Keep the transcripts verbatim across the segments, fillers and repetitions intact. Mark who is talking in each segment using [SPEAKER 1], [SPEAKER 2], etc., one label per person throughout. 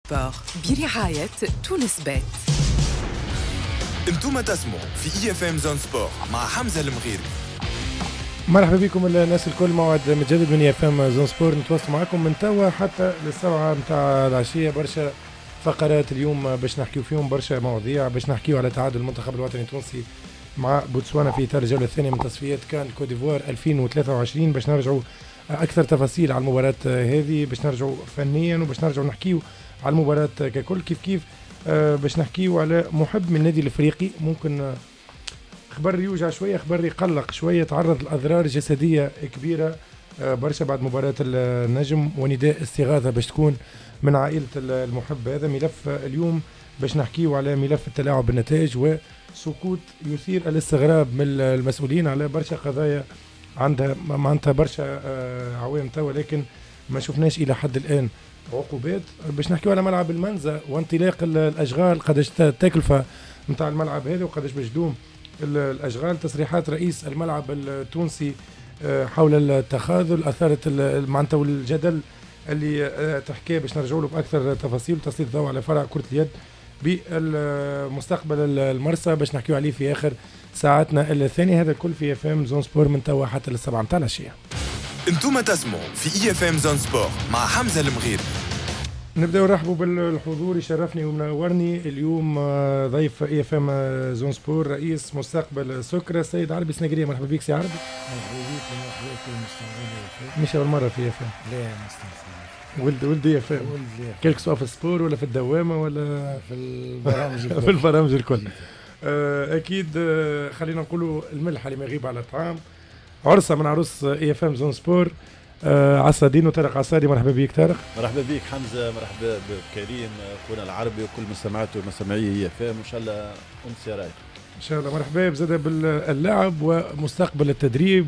[SPEAKER 1] برعاية تونس بيت.
[SPEAKER 2] انتم تسمعوا في اي اف ام زون سبور مع حمزة المغيري.
[SPEAKER 3] مرحبا بكم الناس الكل، موعد متجدد من اي اف ام زون سبور، نتواصل معكم من توا حتى للسبعة متاع العشية. برشا فقرات اليوم باش نحكيو فيهم، برشا مواضيع باش نحكيو على تعادل المنتخب الوطني التونسي مع بوتسوانا في اطار الجولة الثانية من تصفيات كان كوت ديفوار ألفين وثلاثة وعشرين. باش نرجعوا اكثر تفاصيل على المباراة هذه، باش نرجعوا فنيا وباش نرجعوا نحكيو على المباراة ككل. كيف كيف آه باش نحكيو على محب من النادي الافريقي، ممكن آه خبر يوجع شويه، خبر يقلق شويه، تعرض لاضرار جسديه كبيره آه برشا بعد مباراه النجم، ونداء استغاثه باش تكون من عائله المحب. هذا ملف اليوم باش نحكيو على ملف التلاعب بالنتائج وسكوت يثير الاستغراب من المسؤولين على برشا قضايا عندها معناتها برشا آه عوام توا، لكن ما شفناش الى حد الان عقوبات. باش نحكيو على ملعب المنزه وانطلاق الاشغال، قداش التكلفه نتاع الملعب هذا وقداش باش تدوم الاشغال. تصريحات رئيس الملعب التونسي حول التخاذل اثارت معناتها والجدل اللي تحكيه، باش نرجعوا له باكثر تفاصيل وتسليط الضوء على فرع كره اليد بالمستقبل المرسى، باش نحكيو عليه في اخر ساعتنا الثانيه. هذا الكل في اف ام زون سبور من توا حتى للسبعة متاع العشيه.
[SPEAKER 2] انتم تسمعوا في اي اف ام زون سبور مع حمزة المغيري.
[SPEAKER 3] نبداو نرحبوا بالحضور، يشرفني ومنورني اليوم ضيف اي اف ام زون سبور رئيس مستقبل سكرة السيد عربي سنقريه. مرحبا بك سي عربي.
[SPEAKER 4] مرحبا بك ومرحبا بك المستمعين.
[SPEAKER 3] مش اول مره في اي اف ام؟
[SPEAKER 4] لا مستمعين.
[SPEAKER 3] ولد ولد اي اف ام. كلك سواء في السبور ولا في الدوامه ولا
[SPEAKER 4] في البرامج الكل.
[SPEAKER 3] في البرامج الكل. اكيد خلينا نقولوا الملح اللي ما يغيب على الطعام. عرسه من عروس اي اف ام زون سبور، آه عصادين وطارق عصادي. مرحبا بك طارق.
[SPEAKER 5] مرحبا بك حمزه، مرحبا بكريم اخونا العربي وكل مستمعاته ومستمعيه هي فاهم، ان شاء الله انس يا راي
[SPEAKER 3] ان شاء الله. مرحبا بزاد باللاعب ومستقبل التدريب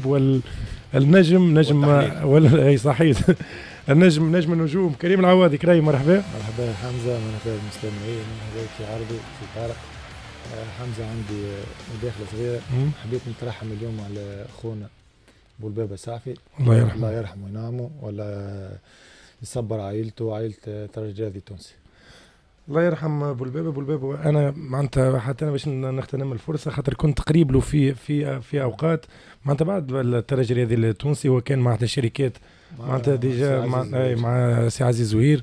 [SPEAKER 3] والنجم نجم ولا اي صحيح النجم نجم النجوم كريم العوادي. كريم مرحبا.
[SPEAKER 4] مرحبا حمزه، مرحبا بالمستمعين، مرحبا في عربي في طارق. حمزه عندي مداخله صغيره، حبيت نترحم اليوم على اخونا بولبابا سعفي،
[SPEAKER 3] الله يرحمه
[SPEAKER 4] الله يرحمه وينعمه، ولا يصبر عائلته وعائله الترجي الرياضي التونسي.
[SPEAKER 3] الله يرحم بولبابا. بولبابا انا معناتها حتى انا باش نغتنم الفرصه خاطر كنت قريب له في في في اوقات معناتها بعد الترجي الرياضي التونسي، وكان معناتها الشركات معناتها ديجا مع, مع سي عزيز زهير.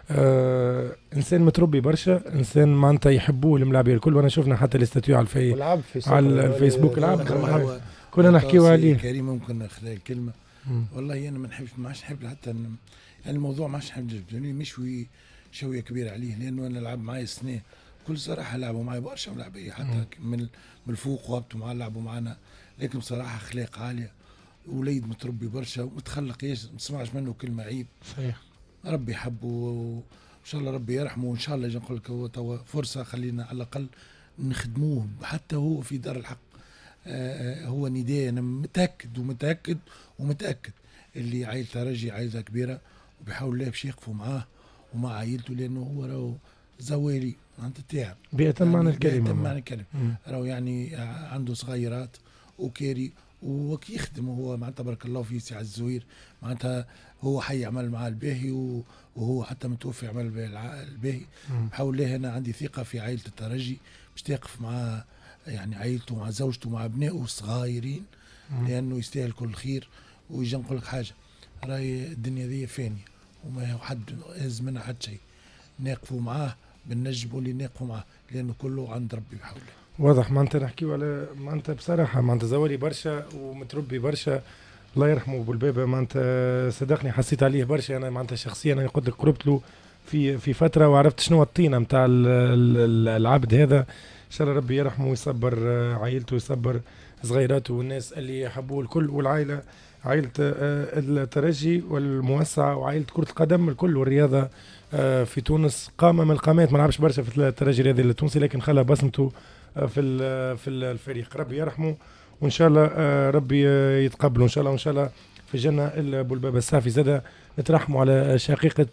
[SPEAKER 3] آه انسان متربي برشا، انسان معناتها يحبوه الملاعبيه الكل، وانا شفنا حتى الاستاتيو على الفي على الفيسبوك لعب كنا نحكيو عليه.
[SPEAKER 4] كريم ممكن خلال كلمه مم. والله انا يعني ما نحبش، ما عادش نحب حتى يعني الموضوع ما عادش نحب مشوي شويه كبيره عليه، لانه انا لعب معايا سنه كل صراحه لعبوا معايا برشا ملاعبيه حتى مم. من من الفوق وهبطوا معاه لعبوا معنا، لكن بصراحه اخلاق عاليه، وليد متربي برشا ومتخلق، ياش ما تسمعش منه كلمه عيب. صحيح. ربي يحبه وان شاء الله ربي يرحمه، وان شاء الله نقول لك هو توا فرصه خلينا على الاقل نخدموه حتى هو في دار الحق. آه هو نداء، انا متاكد ومتاكد ومتاكد اللي عائله ترجي عائله كبيره، وبيحاول الله باش يقفوا معاه ومع عائلته، لانه هو راهو زوالي معناتها تاعب
[SPEAKER 3] بأتم معنى الكلمه.
[SPEAKER 4] بأتم معنى الكلمه راهو يعني عنده صغيرات وكاري وكي يخدم هو معناتها تبارك الله في سي عز الزهير، معناتها هو حي يعمل مع الباهي وهو حتى متوفي عمل الباهي. بحاول الله انا عندي ثقه في عائله الترجي باش تقف معاه، يعني عائلته مع زوجته مع ابنائه الصغيرين، لانه يستاهل كل خير. ويجي نقول لك حاجه، راهي الدنيا ذي فانيه وما حد هز منها حد شيء، ناقفوا معاه بالنجم واللي ناقفوا معاه، لانه كله عند ربي بحوله.
[SPEAKER 3] واضح. معناتها نحكيو على معناتها بصراحه معناتها زوالي برشا ومتربي برشا، الله يرحمه بولبابا. معناتها صدقني حسيت عليه برشا انا، معناتها شخصيا انا قلت لك قربت له في في فتره وعرفت شنو الطينه نتاع العبد هذا. ان شاء الله ربي يرحمه ويصبر عائلته ويصبر صغيراته والناس اللي يحبوه الكل، والعائله عائله الترجي والموسعه وعائله كره القدم الكل والرياضه في تونس. قامه من القامات، ما لعبش برشا في الترجي الرياضي التونسي، لكن خلى بصمته في في الفريق. ربي يرحمه وان شاء الله ربي يتقبله ان شاء الله، وان شاء الله في الجنه. بولبابا السعفي زاد نترحموا على شقيقه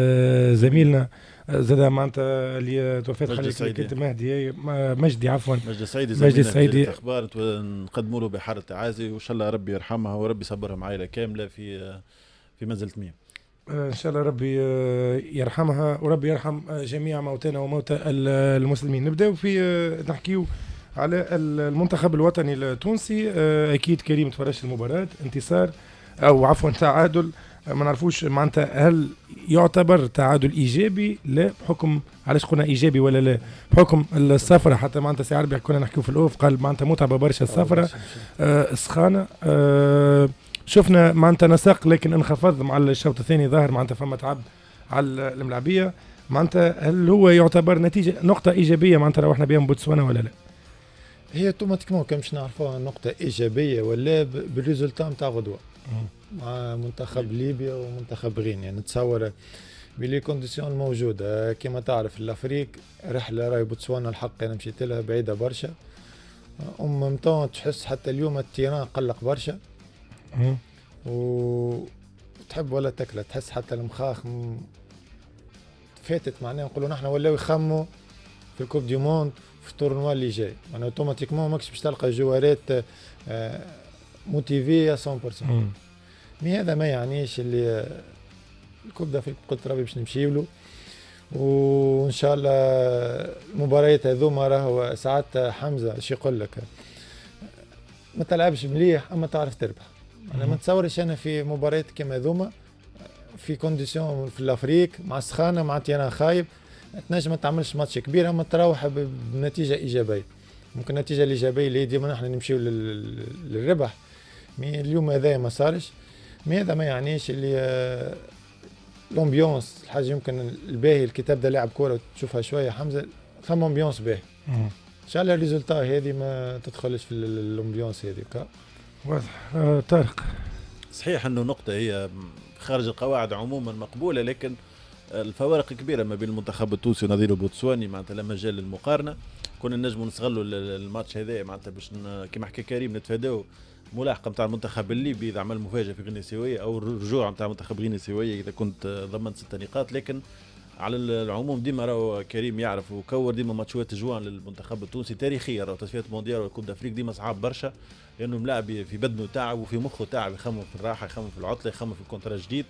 [SPEAKER 3] زميلنا زاد معناتها اللي توفات خليل مهدي مجدي عفوا
[SPEAKER 5] مجدي السعيدي.
[SPEAKER 3] مجدي السعيدي
[SPEAKER 5] اخبار نقدموا له بحاره تعازي، وان شاء الله ربي يرحمها وربي يصبرهم عائله كامله في في منزل تميم.
[SPEAKER 3] ان شاء الله ربي يرحمها وربي يرحم جميع موتانا وموتى المسلمين. نبداو في نحكيو على المنتخب الوطني التونسي. اكيد كريم تفرجت المباراه، انتصار او عفوا تعادل، ما نعرفوش معناتها هل يعتبر تعادل ايجابي؟ لا بحكم علاش قلنا ايجابي ولا لا؟ بحكم السفره، حتى معناتها سي عربي كنا نحكيو في الاوف قال معناتها متعبه برشا السفره، آه سخانه، آه شفنا معناتها نسق لكن انخفض مع الشوط الثاني، ظاهر معناتها فما تعب على الملاعبيه. معناتها هل هو يعتبر نتيجه نقطه ايجابيه معناتها روحنا بها من بوتسوانا ولا لا؟
[SPEAKER 1] هي اوتوماتيكمون كان باش نعرفوها نقطه ايجابيه ولا بالريزولتا نتاع غدوه مع منتخب ليبيا ومنتخب غينيا. يعني نتصور بلي كونديسيون موجوده كما تعرف الافريق رحله راهي بوتسوانا الحق انا مشيت لها بعيده برشا، ام ممتون تحس حتى اليوم التيران قلق برشا وتحب ولا تكله، تحس حتى المخاخ م... فاتت معناها نقولوا نحن ولاو يخموا في الكوب دي موند في التورنوا اللي جاي، معناها اوتوماتيكمون ماكش باش تلقى جوارات موتيفيه مية بالمية. مي هذا ما يعنيش اللي الكوب دافريك قلت ربي باش نمشي له، وان شاء الله المباريات هذوما راهو ساعات حمزه اش يقول لك ما تلعبش مليح اما تعرف تربح. انا ما نتصورش انا في مباريات كما هذوما في كونديسيون في الافريق مع السخانه مع تيران خايب تنجم ما تعملش ماتش كبير اما تروح بنتيجه ايجابيه. ممكن النتيجه الايجابيه اللي ديما نحن نمشيو للربح، مي اليوم هذا ما صارش. مي هذا ما يعنيش اللي الامبيونس الحاجه يمكن الباهي اللي تبدا لاعب كوره تشوفها شويه حمزه ثم امبيونس باهي. ان شاء الله الريزولتا هذه ما تدخلش في الامبيونس هذيك.
[SPEAKER 3] واضح. آه طارق،
[SPEAKER 5] صحيح انه نقطه هي خارج القواعد عموما مقبوله، لكن الفوارق كبيره ما بين المنتخب التونسي ونظيره البوتسواني. معناتها لا مجال للمقارنه، كنا نجموا نستغلوا الماتش هذا معناتها باش كما حكى كريم نتفاداو ملاحقه نتاع المنتخب الليبي اذا عمل مفاجاه في غينيا سويه او الرجوع نتاع منتخب غينيا سويه اذا كنت ضمنت ست نقاط. لكن على العموم ديما راهو كريم يعرف وكور ديما ماتشات جوان للمنتخب التونسي تاريخيا، راهو تصفيات مونديال والكوب دافريك ديما صعاب برشا لانه يعني ملاعب في بدنه تعب وفي مخه تعب، يخمم في الراحه يخمم في العطله يخمم في الكونترا جديد،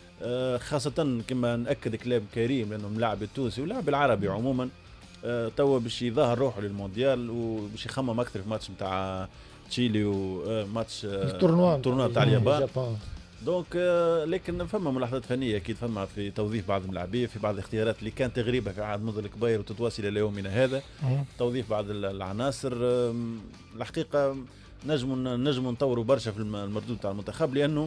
[SPEAKER 5] خاصه كما ناكد كلام كريم لانه ملاعب التونسي واللاعب العربي عموما توا باش يظهر روحه للمونديال وباش يخمم اكثر في ماتش نتاع تشيلي وماتش
[SPEAKER 1] التورنوا
[SPEAKER 5] التورنوا تاع اليابان. دونك لكن فما ملاحظات فنيه اكيد، فما في توظيف بعض الملاعبيه في بعض الاختيارات اللي كان تغريبها في عهد منذ الكبير وتتواصل الى يومنا هذا، توظيف بعض العناصر. الحقيقه نجموا نجموا نطوروا برشا في المردود تاع المنتخب لانه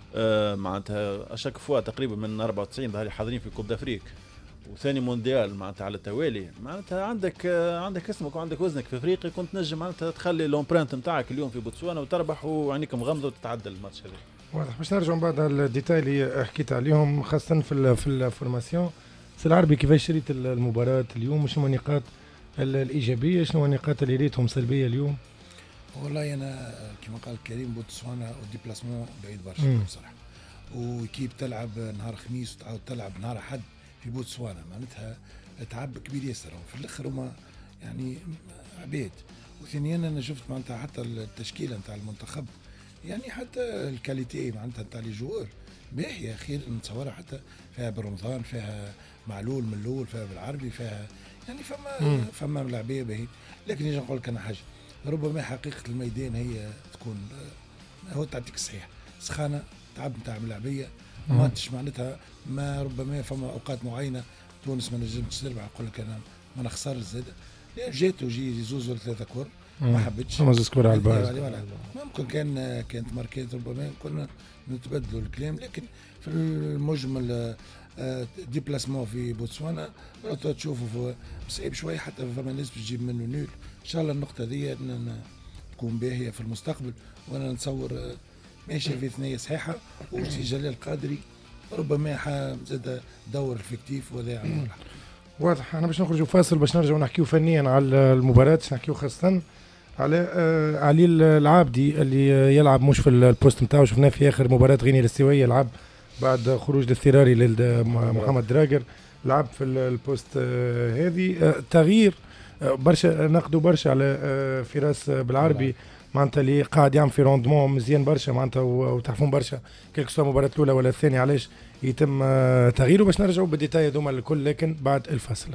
[SPEAKER 5] معناتها اشاك فوا تقريبا من أربعة وتسعين ظهري حاضرين في كوب دافريك وثاني مونديال معناتها على التوالي. معناتها عندك عندك اسمك وعندك وزنك في افريقيا، كنت نجم معناتها تخلي لومبرانت نتاعك اليوم في بوتسوانا وتربح وعينيك مغمضه وتتعدى الماتش هذا.
[SPEAKER 3] واضح. باش نرجعوا بعد على الديتاي اللي حكيت عليهم خاصه في في الفورماسيون. سي العربي كيفاش شريت المباراه اليوم؟ شنو النقاط الايجابيه؟ شنو النقاط اللي ريتهم سلبيه اليوم؟
[SPEAKER 4] والله انا كما قال كريم بوتسوانا والديبلاسمون بعيد برشا بصراحه، وكيف تلعب نهار خميس وتعاود تلعب نهار احد في بوتسوانا معناتها تعب كبير ياسر، وفي الاخر هما يعني عباد. وثانيا انا شفت معناتها حتى التشكيله نتاع المنتخب يعني حتى الكاليتي معناتها نتاع لي جوار باهيه خير نتصورها، حتى فيها برمضان فيها معلول من الاول فيها بالعربي فيها يعني فما مم. فما ملاعبيه باهي. لكن نجي نقول لك انا حاجه، ربما حقيقه الميدان هي تكون هو تعطيك صحيح سخانه تعب نتاع ملاعبيه ماتش معناتها ما ربما فما اوقات معينه تونس ما نجمتش تربح، نقول لك انا ما نخسرش زاد جات وجي زوز ولا ثلاثه كور ما حبيتش
[SPEAKER 3] خمس سكور على الباز.
[SPEAKER 4] ممكن كان كانت ماركات ربما كنا نتبدلوا الكلام، لكن في المجمل ديبلاسمون في بوتسوانا تشوفوا صعيب شويه حتى فما ناس باش تجيب منه نول. ان شاء الله النقطه دي تكون باهيه في المستقبل، وانا نتصور ماشي في ثنيه صحيحه وسي جلال القادري ربما زاد دور الفيكتيف وذا عمل
[SPEAKER 3] واضح. انا باش نخرجوا فاصل باش نرجعوا نحكيو فنيا على المباراه، باش نحكيو خاصه على آه علي العابدي اللي يلعب مش في البوست نتاعو، شفناه في اخر مباراه غينيا الاستوائيه لعب بعد خروج الاضطراري لمحمد دراجر، لعب في البوست آه هذه آه تغيير آه برشا نقدوا برشا على آه فراس بالعربي معناتها اللي قاعد يعمل في روندمون مزيان برشا معناتها وتحفون برشا كيك سوا المباراة الأولى ولا الثانية علاش يتم تغييره. باش نرجعوا بالديتاي هذوما الكل لكن بعد الفصل.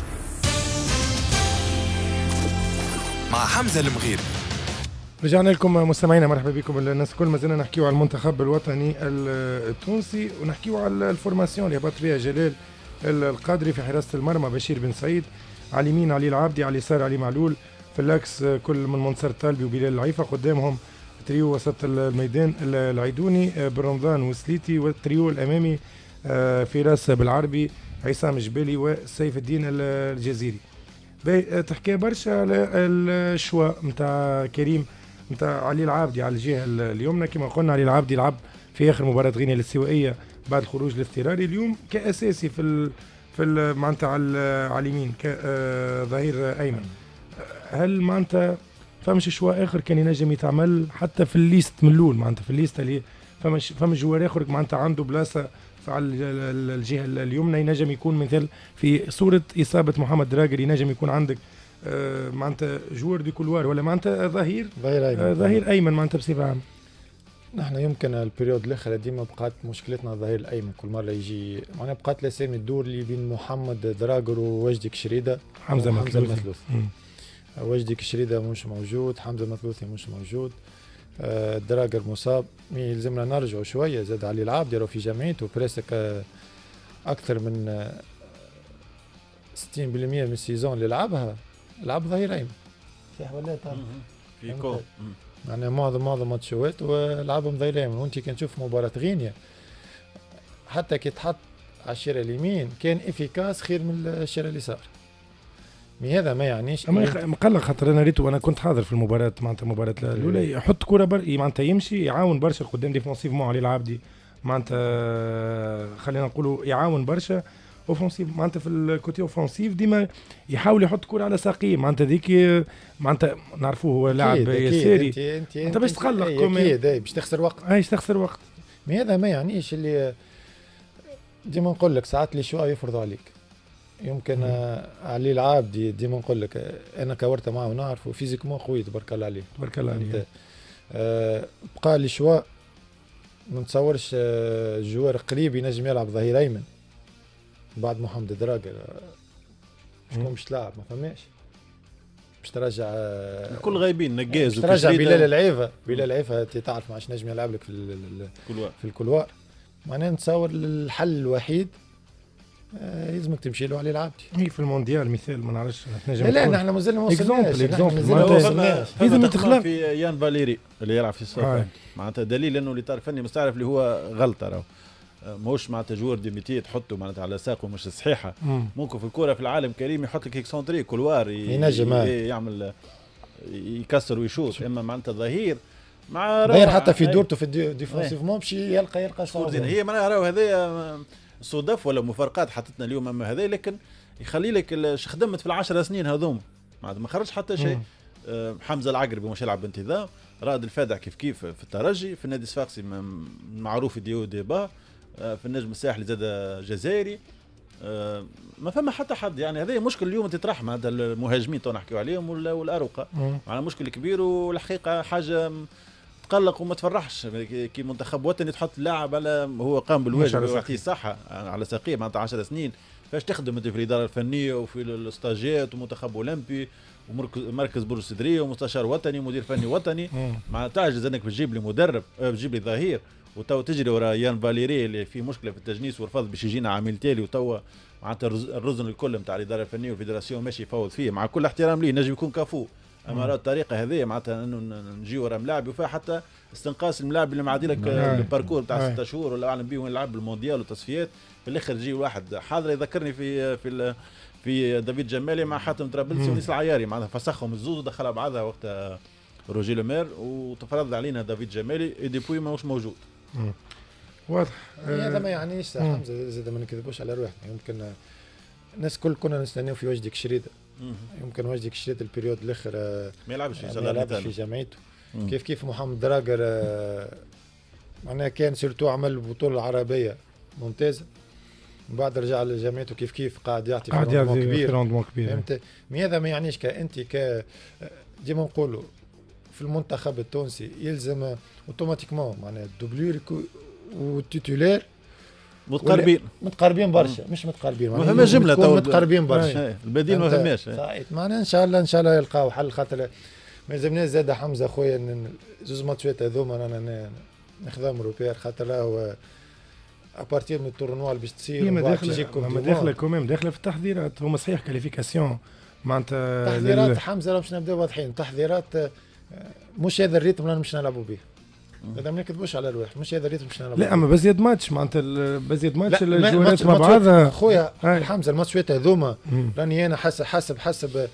[SPEAKER 2] مع حمزة المغير.
[SPEAKER 3] رجعنا لكم مستمعينا، مرحبا بكم الناس الكل. مازلنا نحكيو على المنتخب الوطني التونسي ونحكيو على الفورماسيون اللي هبط فيها جلال القادري في حراسة المرمى، بشير بن سعيد على اليمين علي العابدي، على اليسار علي معلول، في اللاكس كل من منصر الطالبي وبلال العيفة، قدامهم تريو وسط الميدان العيدوني برمضان وسليتي، والتريو الامامي فراس بالعربي عصام جبالي وسيف الدين الجزيري. تحكي برشا على الشوا نتاع كريم نتاع علي العابدي على الجهه اليمنى. كما قلنا علي العابدي لعب في اخر مباراه غينيا الاستوائيه بعد الخروج الاضطراري، اليوم كاساسي في ال في معناتها على اليمين كظهير ايمن. هل معناتها فمش شوا اخر كان ينجم يتعمل حتى في الليست من الاول، معناتها في الليست اللي فمش فمش جوار اخر معناتها عنده بلاصه على الجهه اليمنى، ينجم يكون مثل في صوره اصابه محمد دراجر، ينجم يكون عندك آه معناتها جوار دي كولوار ولا معناتها ظهير
[SPEAKER 1] ظهير ايمن
[SPEAKER 3] آه ظهير ايمن معناتها بصفه عامه.
[SPEAKER 1] نحن يمكن البريود الاخر ديما بقات مشكلتنا الظهير الايمن، كل مره يجي معناها بقات الاسامي تدور اللي بين محمد دراجر ووجدي كشريده
[SPEAKER 3] حمزه مثلوثي.
[SPEAKER 1] وجدي كشريده مش موجود، حمزه مثلوثي مش موجود، آه دراجر مصاب، يلزمنا نرجعوا شويه. زاد علي العابدي راهو في جمعيته بريسك آه اكثر من آه ستين بالمئة من السيزون اللي لعبها لعب ظهير ايمن صح ولا لا؟
[SPEAKER 5] في كو
[SPEAKER 1] يعني معظم معظم ماتشات ولعبهم ظهير ايمن. وانت كان تشوف مباراه غينيا حتى كي تحط على الشارع اليمين كان افيكاس خير من الشارع اليسار. مي هذا ما يعنيش
[SPEAKER 3] اما مقلق، خاطر انا ريت وانا كنت حاضر في المباراه معناتها المباراه الاولى يحط كره بر... معناتها يمشي يعاون برشا قدام ديفونسيف مو علي العابدي، معناتها خلينا نقولوا يعاون برشا اوفونسيف معناتها في الكوتي اوفونسيف ديما يحاول يحط كره على ساقيه، معناتها ذيك معناتها نعرفوه هو لاعب يساري.
[SPEAKER 1] انت انت
[SPEAKER 3] انت باش تقلق
[SPEAKER 1] اكيد باش تخسر وقت.
[SPEAKER 3] اي تخسر وقت.
[SPEAKER 1] مي هذا ما يعنيش اللي ديما نقول لك ساعات اللي شويه يفرضوا عليك. يمكن آه علي العابدي ديما نقول لك آه انا كورت معه ونعرفه فيزيكمون قوي تبارك الله عليه
[SPEAKER 3] تبارك الله عليه.
[SPEAKER 1] آه بقى لي شوا ما نتصورش آه جوار قريب ينجم يلعب ظهير ايمن بعد محمد دراجر. شكون باش تلعب ما فماش باش ترجع آه
[SPEAKER 5] الكل غايبين نقاز
[SPEAKER 1] ترجع بلال العيفه. بلال العيفه تعرف ما عادش نجم يلعب لك في الكلوار في الكلوار. معناها نتصور الحل الوحيد آه يلزمك تمشي له علي العابدي.
[SPEAKER 3] هي في المونديال مثال ما نعرفش نجم
[SPEAKER 1] لا نحن مازلنا ما وصلناش.
[SPEAKER 3] اكزومبل
[SPEAKER 5] لازم تخلق في يان فاليري اللي يلعب في الصف معناتها دليل انه اللي تعرف فني مستعرف اللي هو غلطه راهو ماهوش معناتها جوار ديميتي تحطه معناتها على ساقه مش صحيحه. ممكن في الكوره في العالم كريم يحط لك اكسونتري كولوار
[SPEAKER 1] ينجم
[SPEAKER 5] يعمل يكسر ويشوط. اما معناتها ظهير مع
[SPEAKER 1] غير حتى في دورته في الديفونسيف مو باش يلقى يلقى
[SPEAKER 5] صعوبه. هي معناها راهو هذايا صدف ولا مفارقات حطتنا اليوم اما هذا، لكن يخلي لك خدمت في العشر سنين هذوم ما خرج حتى شيء. أه حمزه العقربي مش يلعب بانتظام، رائد الفادع كيف كيف في الترجي، في النادي الصفاقسي معروف ديو ديبا، أه في النجم الساحلي زاد جزائري. أه ما فما حتى حد يعني. هذا مشكل اليوم تطرح مع المهاجمين تو نحكيو عليهم والاروقه معنا مشكل كبير، والحقيقه حاجه تقلق وما تفرحش كي منتخب وطني تحط لاعب على هو قام بالواجب ويعطيه صحه على ساقيه معناتها عشر سنين فاش تخدم انت في الاداره الفنيه وفي الاستاجات ومنتخب اولمبي ومركز برج صدريه ومستشار وطني ومدير فني وطني. مع تعجز انك تجيب لي مدرب تجيب لي ظهير وتو تجري ورا يان فاليري اللي فيه مشكله في التجنيس ورفض باش يجينا عامل تالي، وتوا معناتها الرزن الكل نتاع الاداره الفنيه والفيدراسيون ماشي يفوض فيه مع كل احترام ليه نجم يكون كافو. اما راه الطريقه هذه معناتها انه نجي ورا ملاعب وفيها حتى استنقاص الملاعب اللي معدي لك الباركور تاع ستة شهور ولا اعلم به وين لعب المونديال والتصفيات، في الاخر يجي واحد حاضر يذكرني في في في دافيد جمالي مع حاتم طرابلسي ونيس العياري معناتها فسخهم الزوز ودخلها بعضها وقت روجي لومير وتفرض علينا دافيد جمالي ايديبوي ماهوش موجود.
[SPEAKER 3] واضح.
[SPEAKER 1] هذا ما يعنيش حمزه زاد ما نكذبوش على روحنا. يمكن الناس كل كنا نستناو في وجدك شريده، يمكن وجدك شريده البريود الاخر
[SPEAKER 5] ما يلعبش في
[SPEAKER 1] ما يلعبش في جامعته. كيف كيف محمد دراجر معناها كان سيرتو عمل بطوله عربيه ممتازه، من بعد رجع لجامعته كيف كيف قاعد يعطي
[SPEAKER 3] قاعد يعطي كبير.
[SPEAKER 1] فهمت؟ مي هذا ما يعنيش كأنت ك ديما نقولوا في المنتخب التونسي يلزم اوتوماتيكمون معناها الدوبلور والتيتولير
[SPEAKER 5] متقاربين
[SPEAKER 1] متقاربين برشا مش متقاربين
[SPEAKER 5] ما فما جمله تو
[SPEAKER 1] متقاربين برشا
[SPEAKER 5] البديل ما فماش
[SPEAKER 1] صحيح معناها ان شاء الله ان شاء الله يلقاو حل خاطر ما يلزمناش زاد حمزه خويا زوز ماتشات هذوما انا نخدم روبير خاطر راهو ابارتير من التورنوا اللي باش تصير
[SPEAKER 3] ما داخله ما داخله كوميم داخله في التحضيرات هما صحيح كاليفيكاسيون معناتها
[SPEAKER 1] تحضيرات لل... حمزه راه باش نبداو واضحين تحضيرات مش هذا الريتم اللي باش نلعبوا به هذا ما نكذبوش على الروح مش هذا الريتم باش نلعبوا
[SPEAKER 3] لا اما بزيد ماتش معناتها بزيد ماتش الجولات مع بعضها
[SPEAKER 1] خويا حمزه الماتشات هذوما راني انا حسب حسب حسب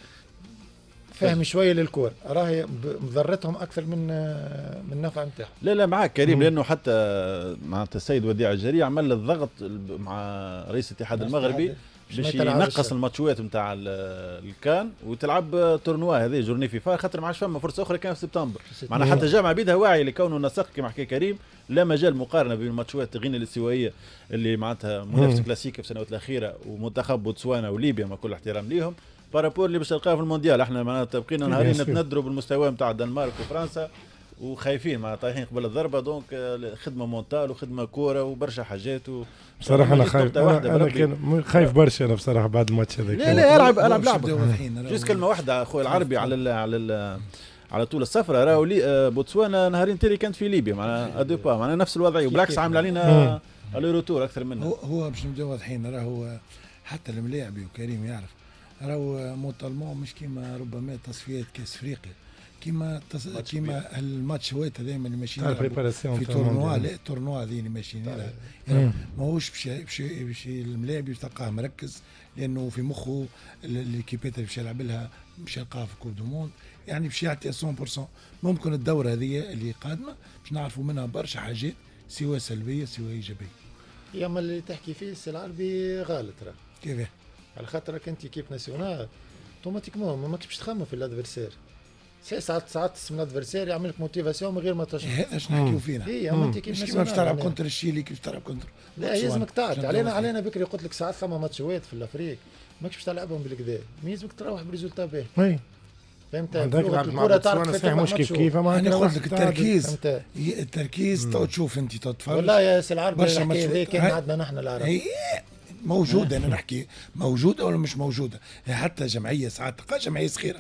[SPEAKER 1] فاهم شويه للكور راهي مضرتهم اكثر من من النفع نتاعهم.
[SPEAKER 5] لا لا معاك كريم لانه حتى معناتها السيد وديع الجري عمل الضغط مع رئيس الاتحاد المغربي باش ينقص الماتشوات نتاع الكان وتلعب تورنوا هذه جورني فيفا خاطر ما عادش فما فرصه اخرى كان في سبتمبر معناها حتى جامعه بيدها واعي لكونه نسق كما حكى كريم لا مجال مقارنه بين الماتشوات غينيا الاستوائيه اللي معناتها منافس كلاسيكي في السنوات الاخيره ومنتخب بوتسوانا وليبيا مع كل احترام ليهم بارابور اللي باش تلقاه في المونديال احنا معناتها بقينا نهارين نتندروا بالمستوى نتاع الدنمارك وفرنسا وخايفين معناتها طايحين قبل الضربه دونك خدمه مونتال وخدمه كوره وبرشا حاجات و...
[SPEAKER 3] بصراحه انا خايف انا, أنا كان خايف برشا انا بصراحه بعد الماتش هذاك
[SPEAKER 5] لا لا العب العب لعبه جوز كلمه واحده اخوي العربي على ال على ال على طول السفره راهو بوتسوانا نهارين تالي كانت في ليبيا معناها ادوبا معناها نفس الوضعيه وبالعكس عامل علينا الروتور اكثر منها
[SPEAKER 4] هو هو باش نبداو واضحين راهو حتى الملاعبي وكريم يعرف راهو موطالمون مش كيما ربما تصفيات كاس افريقيا كيما تص... كيما الماتشات هذيما اللي ماشيين في تورنوا لا التورنوا هذه اللي ماشيين يعني ماهوش باش باش الملاعب تلقاه مركز لانه في مخه الكيبات اللي باش يلعب لها باش يلقاها في كوب دو موند يعني باش يعطي مية بالمية ممكن الدوره هذه اللي قادمه باش نعرفوا منها برشا حاجات سواء سلبيه سواء ايجابيه.
[SPEAKER 1] يا اما اللي تحكي فيه السي العربي غلط راه
[SPEAKER 4] كيفاه
[SPEAKER 1] على خاطرك انت كيب ناسيونال اوتوماتيكمون ما ماكش باش تخمم في الادفيرسير ساعات ساعات اسم الادفيرسير يعمل لك موتيفاسيون من غير ما تشوف
[SPEAKER 4] هذا اش نحكيو فينا
[SPEAKER 1] اي اما انت كيف
[SPEAKER 4] باش تلعب كونتر الشيلي كيف تلعب كونتر
[SPEAKER 1] لا يلزمك تعطي علينا علينا بكري قلت لك ساعات ثم ماتشوات في الافريق ماكش باش تلعبهم بالكدا يلزمك تروح بريزولتا باهي فهمت
[SPEAKER 3] الكره تعرف صحيح مش كيف كيف
[SPEAKER 4] ما انا قلت لك التركيز التركيز تو تشوف انت تتفرج
[SPEAKER 1] والله يا سي العربي الحكايه كان عندنا نحن العرب
[SPEAKER 4] موجوده انا نحكي موجوده ولا مش موجوده حتى جمعيه ساعات تلقى جمعيه صغيره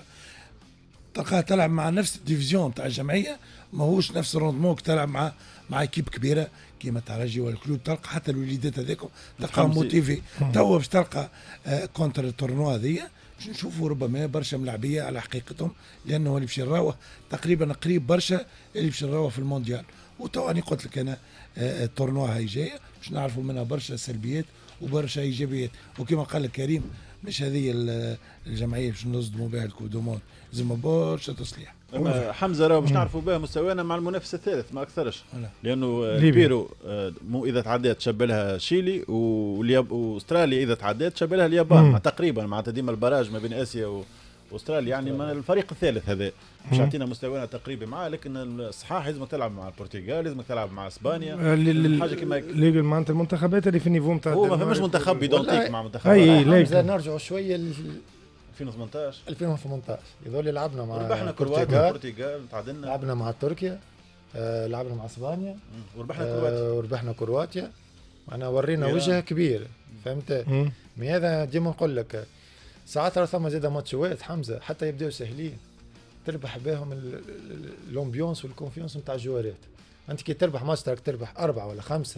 [SPEAKER 4] تلقاها تلعب مع نفس الديفيزيون تاع الجمعيه ماهوش نفس الروندمون تلعب مع مع كيب كبيره كيما الترجي والكلوب تلقى حتى الوليدات هذاكم تلقاهم موتيفي توا باش تلقى آه كونتر التورنوا هذيا باش نشوفوا ربما برشا ملاعبيه على حقيقتهم لانه اللي باش يراوه تقريبا قريب برشا اللي باش يراوه في المونديال وتوا اني قلت لك انا آه التورنوا هاي جايه باش نعرفوا منها برشا سلبيات وبرشا ايجابيات وكما قال لك كريم مش هذه الجمعيه باش نصدموا بها الكوب دو موند لازم برشا تصليح.
[SPEAKER 5] حمزه راهو باش نعرفوا بها مستوانا مع المنافس الثالث ما اكثرش لانه البيرو مو اذا تعديت تشبه لها شيلي والياب واستراليا اذا تعديت تشبه لها اليابان تقريبا معناتها ديما البراج ما بين اسيا واستراليا يعني ما الفريق الثالث هذا مش يعطينا مستوانا تقريبا معاه لكن الصحاح لازمك تلعب مع البرتغال لازمك تلعب مع اسبانيا حاجه كيما هيك
[SPEAKER 3] معناتها المنتخبات اللي في النيفو نتاع
[SPEAKER 5] هو ما فماش منتخب بيدونتيك مع منتخب
[SPEAKER 3] اي
[SPEAKER 1] نرجعوا شويه
[SPEAKER 5] ألفين وثمانطاش
[SPEAKER 1] ألفين وثمانطاش يظل لعبنا مع
[SPEAKER 5] ربحنا كرواتيا البرتغال تعادلنا
[SPEAKER 1] لعبنا مع تركيا آه لعبنا مع اسبانيا
[SPEAKER 5] وربحنا كرواتيا
[SPEAKER 1] آه وربحنا كرواتيا معنا ورينا وجه كبير فهمت من هذا ديما نقول لك ساعات راه ثم زاد ماتشوات حمزه حتى يبداو سهلين تربح بهم الامبيونس والكونفيونس نتاع الجوارات انت كي تربح ماتش تربح اربعه ولا خمسه